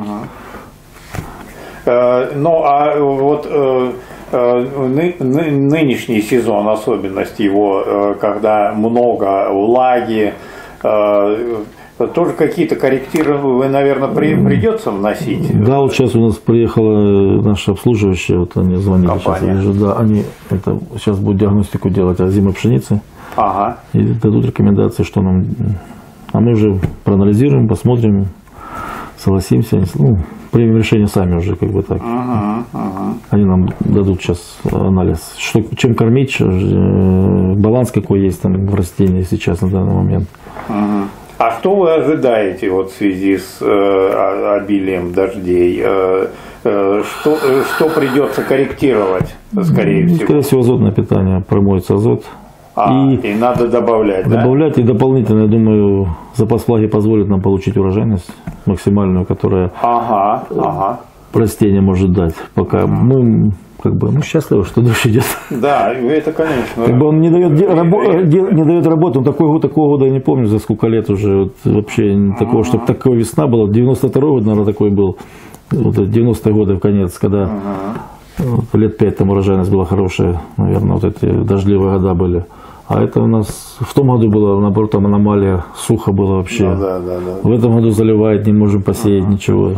[SPEAKER 1] Э, ну а вот э, ны, ны, нынешний сезон, особенность его, э, когда много влаги, э, тоже какие-то корректиры, вы, наверное, при, придется вносить?
[SPEAKER 2] Да, вот сейчас у нас приехала наша обслуживающая, вот они звонили.
[SPEAKER 1] Компания.
[SPEAKER 2] Сейчас, да, они это, сейчас будут диагностику делать озимой пшеницы.
[SPEAKER 1] Ага.
[SPEAKER 2] И дадут рекомендации, что нам. А мы уже проанализируем, посмотрим, согласимся, ну, примем решение сами уже, как бы так. Ага, ага. Они нам дадут сейчас анализ, что, чем кормить, баланс какой есть там в растении сейчас на данный момент.
[SPEAKER 1] Ага. А что вы ожидаете вот в связи с э, обилием дождей? Э, э, что, э, что придется корректировать, скорее
[SPEAKER 2] ну,
[SPEAKER 1] всего?
[SPEAKER 2] Скорее всего, азотное питание, промоется азот.
[SPEAKER 1] А, и, и надо добавлять,
[SPEAKER 2] добавлять
[SPEAKER 1] да?
[SPEAKER 2] И дополнительно, я думаю, запас влаги позволит нам получить урожайность максимальную, которая
[SPEAKER 1] ага, ага.
[SPEAKER 2] растение может дать. Пока мы как бы ну, счастливы, что дождь идет.
[SPEAKER 1] Да, это конечно.
[SPEAKER 2] Как бы он не дает, рабо, не дает работы, он такой год, такого года я не помню, за сколько лет уже вот, вообще такого, чтобы такая весна была. девяносто второй год, наверное, такой был. Вот, девяностые годы в конец, когда вот, лет пять там урожайность была хорошая, наверное, вот эти дождливые года были. А это у нас в том году было, наоборот, там аномалия, сухо было вообще.
[SPEAKER 1] Ну, да, да, да.
[SPEAKER 2] В этом году заливает, не можем посеять ага. ничего.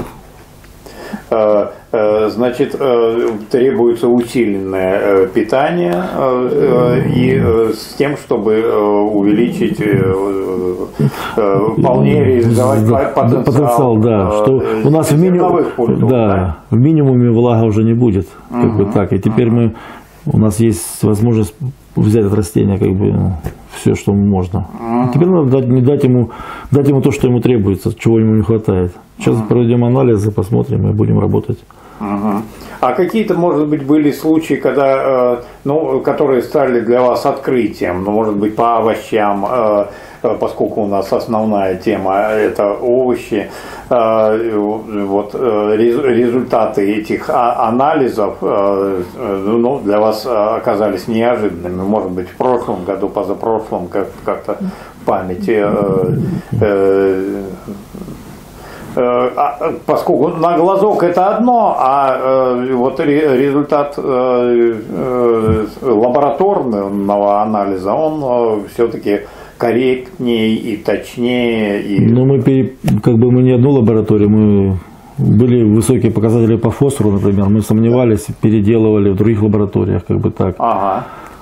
[SPEAKER 1] Ага. Значит, требуется усиленное питание и с тем, чтобы увеличить, вполне реализовать потенциал.
[SPEAKER 2] Потенциал, да. Что у нас в, минимум, да, да, в минимуме влага уже не будет. Как uh-huh. бы так. И теперь uh-huh. мы, у нас есть возможность взять от растения как бы все, что можно. Uh-huh. Теперь надо дать, не дать ему, дать ему то, что ему требуется, чего ему не хватает. Сейчас uh-huh. проведем анализы, посмотрим и будем работать.
[SPEAKER 1] Ага. А какие-то, может быть, были случаи, когда, ну, которые стали для вас открытием, ну, может быть, по овощам, поскольку у нас основная тема это овощи, вот результаты этих анализов, ну, для вас оказались неожиданными, может быть, в прошлом году, позапрошлом, как- как-то в памяти. Поскольку на глазок это одно, а вот результат лабораторного анализа, он все-таки корректнее и точнее. И...
[SPEAKER 2] Но мы как бы мы не одну лабораторию, мы были высокие показатели по фосфору, например, мы сомневались, переделывали в других лабораториях, как бы так.
[SPEAKER 1] Ага.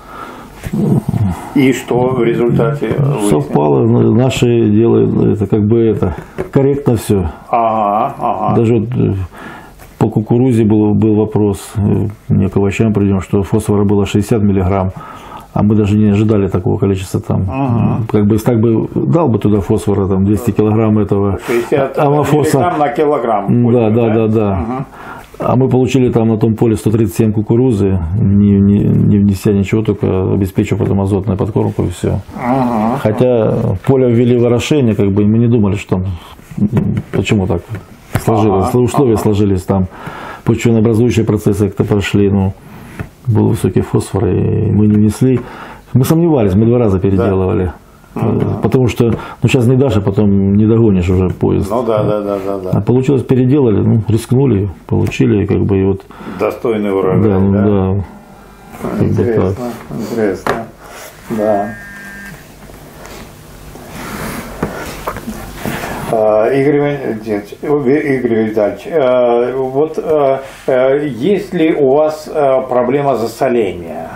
[SPEAKER 1] И что в результате?
[SPEAKER 2] Совпало, наши делают это как бы это корректно все.
[SPEAKER 1] Ага, ага.
[SPEAKER 2] Даже вот по кукурузе был, был вопрос, не к овощам придем, что фосфора было шестьдесят миллиграмм, а мы даже не ожидали такого количества там. Ага. Как бы так бы дал бы туда фосфора там двести килограмм этого.
[SPEAKER 1] шестьдесят миллиграмм на килограмм.
[SPEAKER 2] Да, да, да, да. Ага. А мы получили там на том поле сто тридцать семь кукурузы, не, не, не внеся ничего, только обеспечив потом азотную подкормку и все. Ага. Хотя поле ввели в орошение, как бы мы не думали, что там, почему так сложилось, ага. условия ага. сложились там, почвенно-образующие процессы как-то прошли, ну, был высокий фосфор, и мы не внесли. Мы сомневались, мы два раза переделывали. Да. Uh-huh. Потому что ну, сейчас не дашь, а потом не догонишь уже поезд.
[SPEAKER 1] Ну да, да, да, да, да.
[SPEAKER 2] А получилось, переделали, ну, рискнули, получили, как бы и вот.
[SPEAKER 1] Достойный урожай.
[SPEAKER 2] Да, ну,
[SPEAKER 1] да.
[SPEAKER 2] да.
[SPEAKER 1] Интересно, интересно. Да. Игорь Игорь Витальевич, вот есть ли у вас проблема засоления?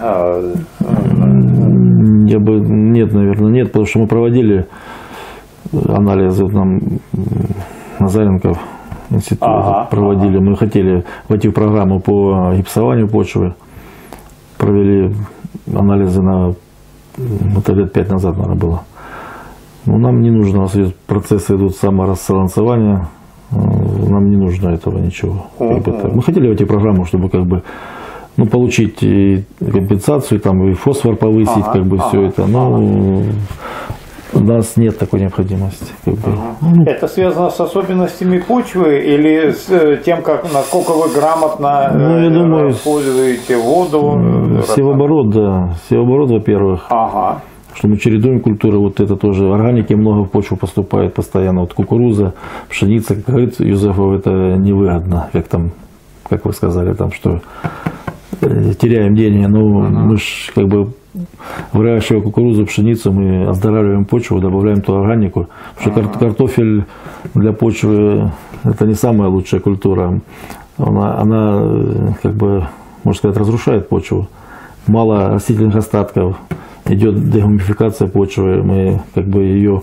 [SPEAKER 2] Я бы, нет, наверное, нет, потому что мы проводили анализы, нам Назаренков институт
[SPEAKER 1] ага,
[SPEAKER 2] проводили.
[SPEAKER 1] Ага.
[SPEAKER 2] Мы хотели войти в программу по гипсованию почвы. Провели анализы на, это лет пять назад, наверное, было. Но нам не нужно, у нас идет, процессы идут саморассалансования. Нам не нужно этого ничего.
[SPEAKER 1] Ага.
[SPEAKER 2] Как бы так. Мы хотели войти в программу, чтобы как бы, ну, получить и компенсацию, там, и фосфор повысить,
[SPEAKER 1] Ага,
[SPEAKER 2] как бы
[SPEAKER 1] ага,
[SPEAKER 2] все это. Но
[SPEAKER 1] ага.
[SPEAKER 2] у нас нет такой необходимости. Как бы.
[SPEAKER 1] Ага.
[SPEAKER 2] Ну,
[SPEAKER 1] Это связано с особенностями почвы или с тем, как, насколько вы грамотно
[SPEAKER 2] Ну, я думаю,
[SPEAKER 1] используете воду?
[SPEAKER 2] Севооборот, да. Севооборот, во-первых.
[SPEAKER 1] Ага.
[SPEAKER 2] Что мы чередуем культуры, вот это тоже. Органики много в почву поступает постоянно. Вот кукуруза, пшеница, как говорит Юзефов, это невыгодно. Как там, как вы сказали, там, что теряем деньги. Но uh-huh. мы же как бы выращивая кукурузу, пшеницу, мы оздоравливаем почву, добавляем ту органику. Потому что uh-huh. картофель для почвы это не самая лучшая культура. Она, она как бы, можно сказать, разрушает почву. Мало растительных остатков. Идет дегумификация почвы, мы как бы ее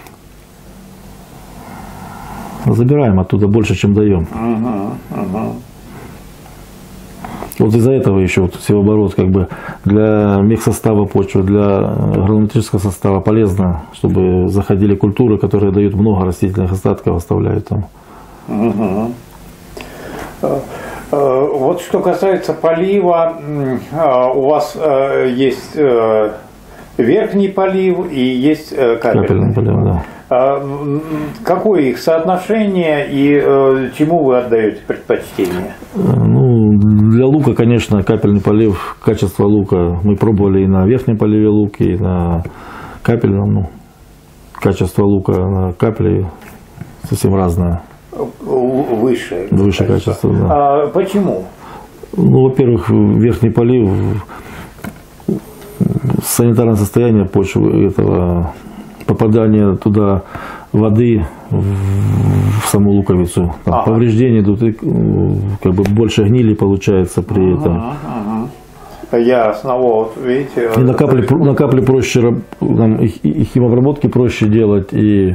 [SPEAKER 2] забираем оттуда больше, чем даем.
[SPEAKER 1] Uh-huh, uh-huh.
[SPEAKER 2] Вот из-за этого еще вот севооборот как бы для мехсостава почвы, для агронометрического состава полезно, чтобы заходили культуры, которые дают много растительных остатков, оставляют там.
[SPEAKER 1] Uh-huh. Вот что касается полива, у вас есть верхний полив и есть капельный.
[SPEAKER 2] Капельный полив, да.
[SPEAKER 1] Какое их соотношение и чему вы отдаете предпочтение?
[SPEAKER 2] Ну, для лука, конечно, капельный полив, качество лука. Мы пробовали и на верхнем поливе лук, и на капельном. Ну, качество лука на капле совсем разное.
[SPEAKER 1] Выше.
[SPEAKER 2] Выше качество, да.
[SPEAKER 1] А почему?
[SPEAKER 2] Ну, во-первых, верхний полив, санитарное состояние почвы, этого попадание туда воды в саму луковицу, там, ага. повреждения идут, и, как бы больше гнили получается при
[SPEAKER 1] ага,
[SPEAKER 2] этом.
[SPEAKER 1] Ага. Ясно, вот видите.
[SPEAKER 2] И на капле, на капле проще, нам, и, и химобработки проще делать, и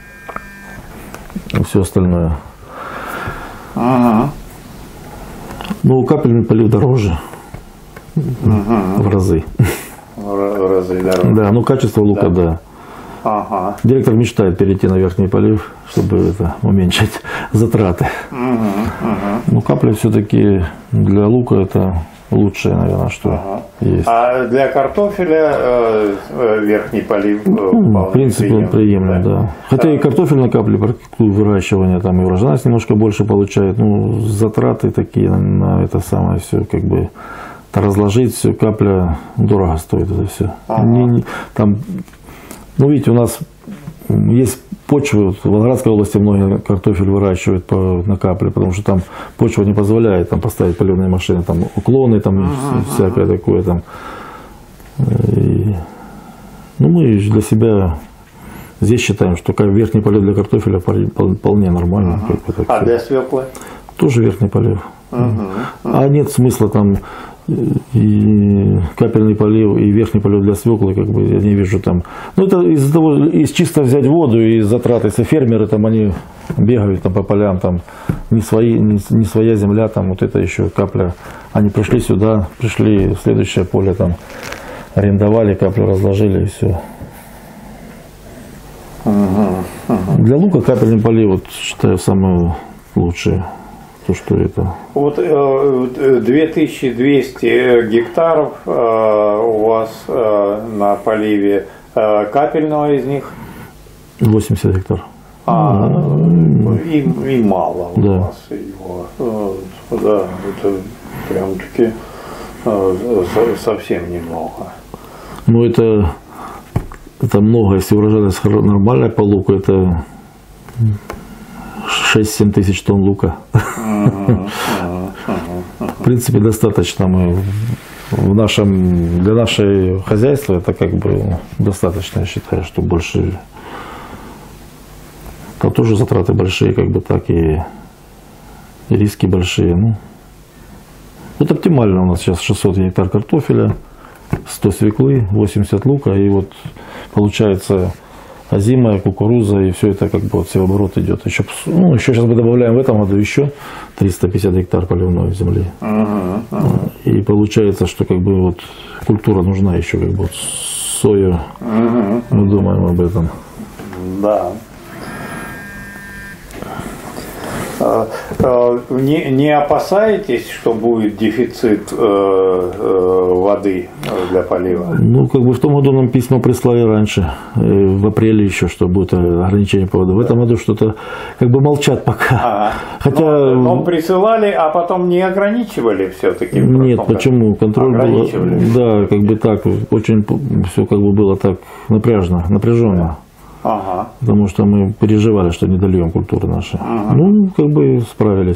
[SPEAKER 2] все остальное.
[SPEAKER 1] Ага.
[SPEAKER 2] Ну, капельный полив дороже.
[SPEAKER 1] Ага.
[SPEAKER 2] В разы.
[SPEAKER 1] В разы дороже.
[SPEAKER 2] Да, ну качество лука, да. да.
[SPEAKER 1] Ага.
[SPEAKER 2] Директор мечтает перейти на верхний полив, чтобы это уменьшить затраты.
[SPEAKER 1] Угу, угу.
[SPEAKER 2] Ну, капля все-таки для лука это лучшее, наверное, что ага. есть.
[SPEAKER 1] А для картофеля э, верхний полив? Э,
[SPEAKER 2] ну, в принципе, он приемлем, да. да. Хотя да. и картофель на капле практикует выращивание, там и урожайность немножко больше получает. Ну, затраты такие на, на это самое все, как бы разложить все, капля дорого стоит это все. Ага. Не, не, там, ну, видите, у нас есть почвы, вот в Волгоградской области многие картофель выращивают по, на капле, потому что там почва не позволяет там поставить поливные машины, там уклоны, там ага, всякое ага. такое там. И, ну, мы для себя здесь считаем, что верхний полив для картофеля вполне нормально.
[SPEAKER 1] Ага.
[SPEAKER 2] Как бы,
[SPEAKER 1] а для свеклы?
[SPEAKER 2] Тоже верхний полив.
[SPEAKER 1] Ага.
[SPEAKER 2] А нет смысла там и капельный полив и верхний полив для свеклы, как бы я не вижу там. Ну, это из-за того, из чисто взять воду и затраты, если фермеры там они бегают там по полям, там не свои, не, не своя земля, там вот это еще капля. Они пришли сюда, пришли в следующее поле, там арендовали, каплю разложили и все.
[SPEAKER 1] Ага, ага.
[SPEAKER 2] Для лука капельный полив, вот считаю, самое лучшее. То, что это.
[SPEAKER 1] Вот две тысячи двести гектаров у вас на поливе, капельного из них?
[SPEAKER 2] восемьдесят гектар.
[SPEAKER 1] А, ну, и, и мало у
[SPEAKER 2] да.
[SPEAKER 1] вас его. Да, это прям таки совсем немного.
[SPEAKER 2] Ну, это, это много, если урожайность нормальная по луку, это шесть-семь тысяч тонн лука.
[SPEAKER 1] Uh-huh, uh-huh, uh-huh.
[SPEAKER 2] В принципе, достаточно. Мы в нашем, для нашего хозяйства это как бы достаточно, я считаю, что больше. Там тоже затраты большие, как бы так, и, и риски большие. Ну, вот оптимально у нас сейчас шестьсот гектар картофеля, сто свеклы, восемьдесят лука, и вот получается озимая кукуруза, и все это как бы вот севооборот идет. Еще, ну, еще сейчас мы добавляем в этом году еще триста пятьдесят гектар поливной земли. Uh-huh, uh-huh. И получается, что как бы вот культура нужна еще, как бы вот сою. Uh-huh. Мы думаем об этом.
[SPEAKER 1] Да. Не, не опасаетесь, что будет дефицит э, э, воды для полива?
[SPEAKER 2] Ну, как бы в том году нам письма прислали раньше, в апреле еще, что будет ограничение по воде. В этом году что-то как бы молчат пока. Ага. Хотя...
[SPEAKER 1] Но, но присылали, а потом не ограничивали все-таки?
[SPEAKER 2] Нет, почему? Контроль был, да, как бы так, очень все как бы было так напряжно, напряженно.
[SPEAKER 1] Ага.
[SPEAKER 2] Потому что мы переживали, что не дольем культуры наши. Ага. Ну, как бы справились.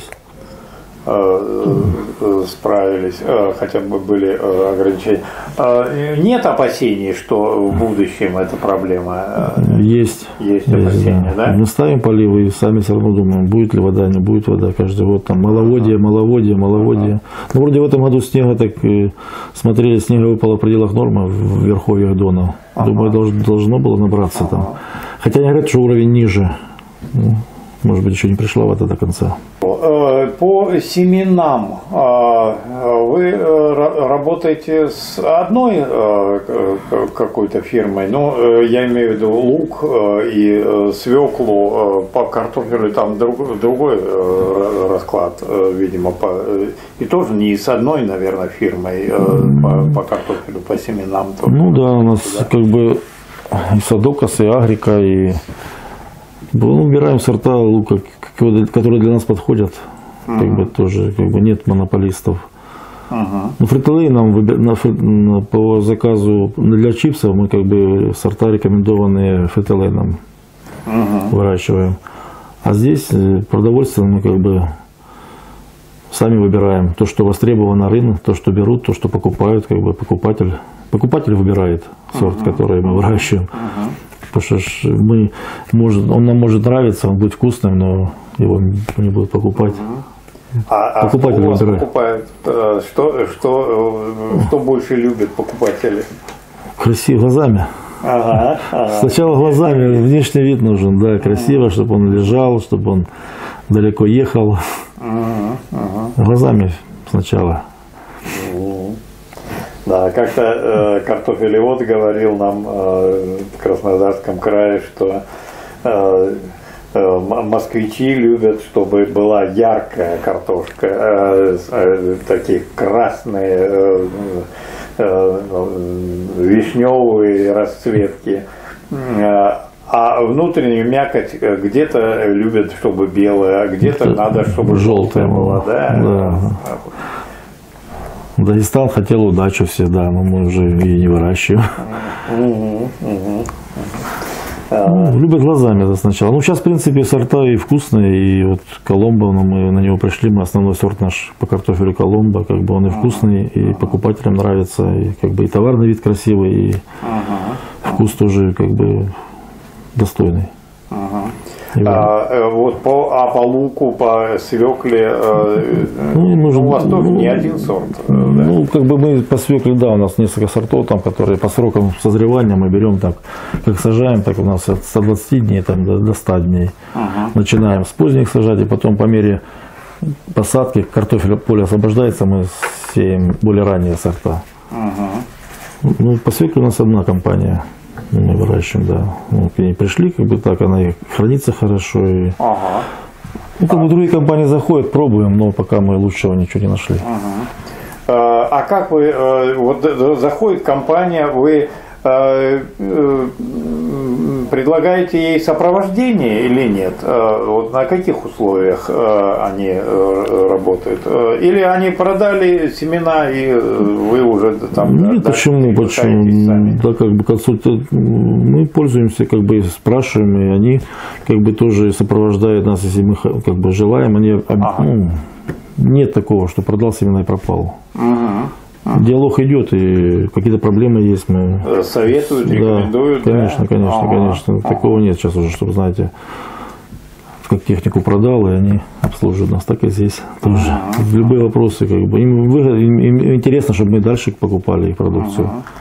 [SPEAKER 1] Справились, хотя бы были ограничения. Нет опасений, что в будущем эта проблема?
[SPEAKER 2] Есть.
[SPEAKER 1] Есть, есть опасения, да. да?
[SPEAKER 2] Мы ставим поливы и сами все равно думаем, будет ли вода, не будет вода. Каждый год там маловодье, маловодье, маловодье. Ага. Ну, вроде в этом году снега так смотрели, снега выпало в пределах нормы в верховьях Дона. Ага. Думаю, должно, должно было набраться ага. там. Хотя они говорят, что уровень ниже. Может быть, еще не пришла вода до конца.
[SPEAKER 1] По семенам вы работаете с одной какой-то фирмой, ну, я имею в виду лук и свеклу, по картофелю там другой расклад, видимо, по, и тоже не с одной, наверное, фирмой по, по картофелю, по семенам. Тоже.
[SPEAKER 2] Ну да, у нас да? как бы и Садокос, и Агрика, и мы выбираем сорта лука, которые для нас подходят. Uh-huh. Как бы тоже как бы нет монополистов. Uh-huh. Ну, фритилей нам на, на, по заказу для чипсов мы как бы сорта рекомендованные фритилей нам uh-huh. выращиваем. А здесь продовольствие мы как бы сами выбираем. То, что востребовано рынок, то, что берут, то, что покупают, как бы покупатель. Покупатель выбирает сорт, uh-huh. который мы выращиваем. Uh-huh. Потому что мы, может, он нам может нравиться, он будет вкусным, но его не будут покупать.
[SPEAKER 1] Uh-huh. А, покупатели а кто у вас покупают? Что, что, что больше любят покупатели?
[SPEAKER 2] Красиво, глазами.
[SPEAKER 1] Ага, ага.
[SPEAKER 2] Сначала глазами, внешний вид нужен, да, красиво, uh-huh. чтобы он лежал, чтобы он далеко ехал. Uh-huh, uh-huh. Глазами сначала.
[SPEAKER 1] Uh-huh. Да, как-то э, картофелевод говорил нам э, в Краснодарском крае, что э, э, москвичи любят, чтобы была яркая картошка, э, э, такие красные, э, э, вишневые расцветки. Э, а внутреннюю мякоть где-то любят, чтобы белая, а где-то надо, чтобы желтая была. Да?
[SPEAKER 2] Да. Дагестан хотел удачу всегда, но мы уже ее не выращиваем.
[SPEAKER 1] Угу, угу.
[SPEAKER 2] Ну, любят глазами это сначала. Ну, сейчас, в принципе, сорта и вкусные, и вот Коломбо, но мы на него пришли, мы основной сорт наш по картофелю Коломбо, как бы он и вкусный, и покупателям нравится, и как бы и товарный вид красивый, и вкус тоже как бы достойный.
[SPEAKER 1] А, вот по, а по луку, по свекле,
[SPEAKER 2] ну, нужен,
[SPEAKER 1] у вас тоже
[SPEAKER 2] ну,
[SPEAKER 1] не один сорт?
[SPEAKER 2] Ну, да? Как бы мы по свекле, да, у нас несколько сортов, там, которые по срокам созревания мы берем так, как сажаем, так у нас от ста двадцати дней там, до, до ста дней. Uh-huh. Начинаем с поздних сажать, и потом по мере посадки картофеля поле освобождается, мы сеем более ранние сорта. Uh-huh. Ну, по свекле у нас одна компания. Мы выращиваем, да. Ну, к ней пришли, как бы так, она и хранится хорошо. И...
[SPEAKER 1] Ага.
[SPEAKER 2] Ну, как бы другие компании заходят, пробуем, но пока мы лучшего ничего не нашли.
[SPEAKER 1] Ага. А как вы, вот заходит компания, вы предлагаете ей сопровождение или нет? Вот на каких условиях они работают? Или они продали семена и вы уже там...
[SPEAKER 2] Нет, да, почему? Почему? Да, как бы консультант, мы пользуемся, как бы спрашиваем, и они как бы тоже сопровождают нас, если мы как бы желаем. Они, ага. ну, нет такого, что продал семена и пропал. Ага. Диалог идет, и какие-то проблемы есть. Мы...
[SPEAKER 1] Советуют, рекомендуют?
[SPEAKER 2] Да, конечно,
[SPEAKER 1] да?
[SPEAKER 2] конечно, ага, конечно. Ага. Такого нет сейчас уже, чтобы, знаете, как технику продал, и они обслуживают нас, так и здесь тоже. Ага. Любые вопросы, как бы, им, им, им интересно, чтобы мы дальше покупали их продукцию.
[SPEAKER 1] Ага.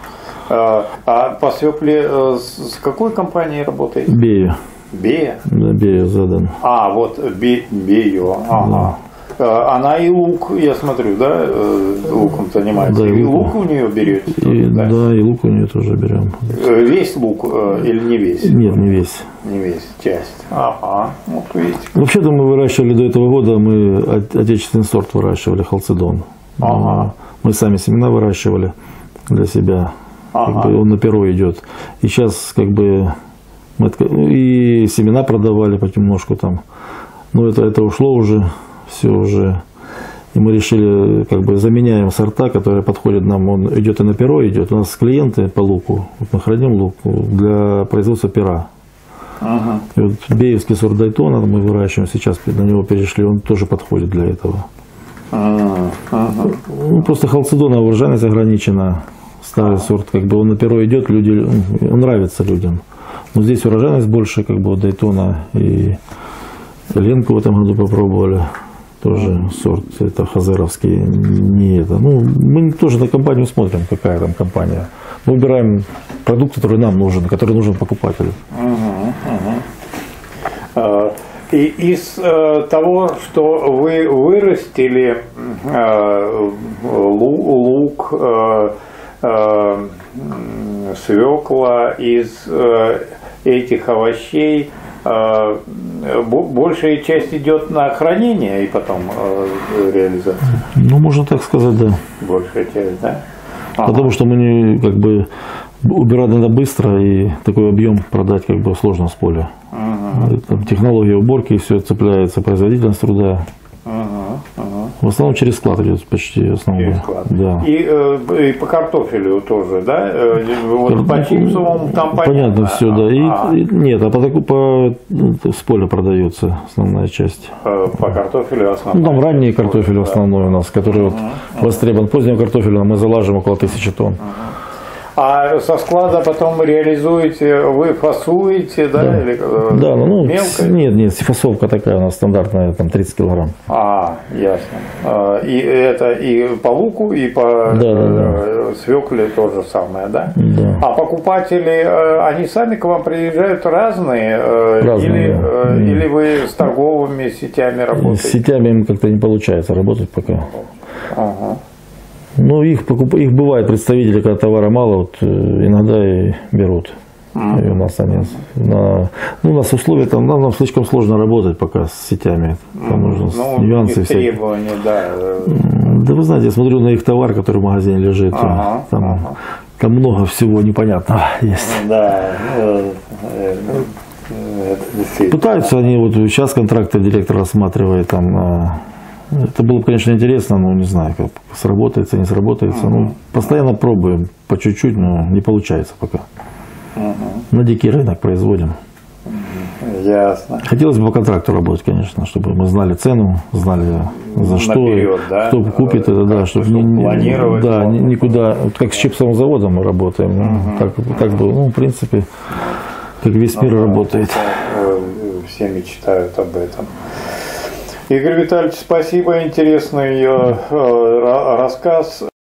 [SPEAKER 1] А по свекле с какой компанией работаете?
[SPEAKER 2] Бея.
[SPEAKER 1] Бея?
[SPEAKER 2] Да, Бея задан.
[SPEAKER 1] А, вот Бею. Ага. Да. Она и лук, я смотрю, да, луком занимается. Да, и лук, лук у нее берете?
[SPEAKER 2] И, да? Да, и лук у нее тоже берем.
[SPEAKER 1] Весь лук или не весь?
[SPEAKER 2] Нет, не весь.
[SPEAKER 1] Не весь, часть. Ага, вот видите.
[SPEAKER 2] Вообще-то мы выращивали до этого года, мы отечественный сорт выращивали, халцедон. Ага. Мы сами семена выращивали для себя. Ага. Как бы он на перо идет. И сейчас как бы мы и семена продавали понемножку там. Но это, это ушло уже. Все уже. И мы решили, как бы заменяем сорта, которые подходят нам. Он идет и на перо идет. У нас клиенты по луку. Вот мы храним лук для производства пера. Ага. И вот беевский сорт Дайтона мы выращиваем сейчас, на него перешли, он тоже подходит для этого. Ага. Ага. Ну, просто халцедона урожайность ограничена. Старый сорт, как бы он на перо идет, люди, он нравится людям. Но здесь урожайность больше, как бы, Дайтона и Ленку в этом году попробовали. Тоже сорт, это хазеровский, не это. Ну, мы тоже на компанию смотрим, какая там компания. Мы выбираем продукт, который нам нужен, который нужен покупателю.
[SPEAKER 1] Угу, угу. И из э, того, что вы вырастили э, лук, э, э, свекла, из э, этих овощей, большая часть идет на хранение и потом э, реализация.
[SPEAKER 2] Ну, можно так сказать, да.
[SPEAKER 1] Большая часть, да? Ага.
[SPEAKER 2] Потому что мы не, как бы, убирать надо быстро, и такой объем продать, как бы, сложно с поля. Ага. Там технология уборки, все цепляется, производительность труда. Ага, ага. В основном через склад идет почти основной. Через склад. Да.
[SPEAKER 1] И, э, и по картофелю тоже, да? Вот по чипсовому там понятно.
[SPEAKER 2] Понятно все, да. И, а. и, нет, а по, по с поля продается основная часть.
[SPEAKER 1] По картофелю основной.
[SPEAKER 2] Ну, там ранний картофель основной у нас, который ага, вот ага. востребован. Позднего картофеля мы залаживаем около тысячи тонн. Ага.
[SPEAKER 1] А со склада потом реализуете, вы фасуете, да?
[SPEAKER 2] Да,
[SPEAKER 1] или,
[SPEAKER 2] да ну, мелко? Нет, нет, фасовка такая у нас стандартная, там тридцать килограмм.
[SPEAKER 1] А, ясно. И это и по луку, и по
[SPEAKER 2] да, да, да.
[SPEAKER 1] свекле то же самое, да?
[SPEAKER 2] Да.
[SPEAKER 1] А покупатели, они сами к вам приезжают разные?
[SPEAKER 2] Разные,
[SPEAKER 1] или,
[SPEAKER 2] да.
[SPEAKER 1] или вы с торговыми сетями работаете?
[SPEAKER 2] С сетями им как-то не получается работать пока.
[SPEAKER 1] Ага.
[SPEAKER 2] Ну, их, покуп... их бывает представители, когда товара мало, вот, иногда и берут. Mm-hmm. И у нас они на, ну, у нас условия там, нам, нам слишком сложно работать пока с сетями. Там mm-hmm. нужно ну, нюансы всякие.
[SPEAKER 1] Требования, да.
[SPEAKER 2] Да вы знаете, я смотрю на их товар, который в магазине лежит. Ага, там, ага. там много всего непонятного есть.
[SPEAKER 1] Да.
[SPEAKER 2] Пытаются они, вот сейчас контракты директор рассматривает там. Это было бы, конечно, интересно, но не знаю, как сработается, не сработается. Uh-huh. Ну, постоянно пробуем, по чуть-чуть, но не получается пока. Uh-huh. На дикий рынок производим.
[SPEAKER 1] Uh-huh. Ясно.
[SPEAKER 2] Хотелось бы по контракту работать, конечно, чтобы мы знали цену, знали за что,
[SPEAKER 1] наперед, да?
[SPEAKER 2] кто купит это, да, чтобы не,
[SPEAKER 1] планировать.
[SPEAKER 2] Да, никуда. Вот как с чипсовым заводом мы работаем, uh-huh. так, как бы, ну, в принципе, как весь мир uh-huh. работает.
[SPEAKER 1] Все мечтают об этом. Игорь Витальевич, спасибо, интересный э, рассказ.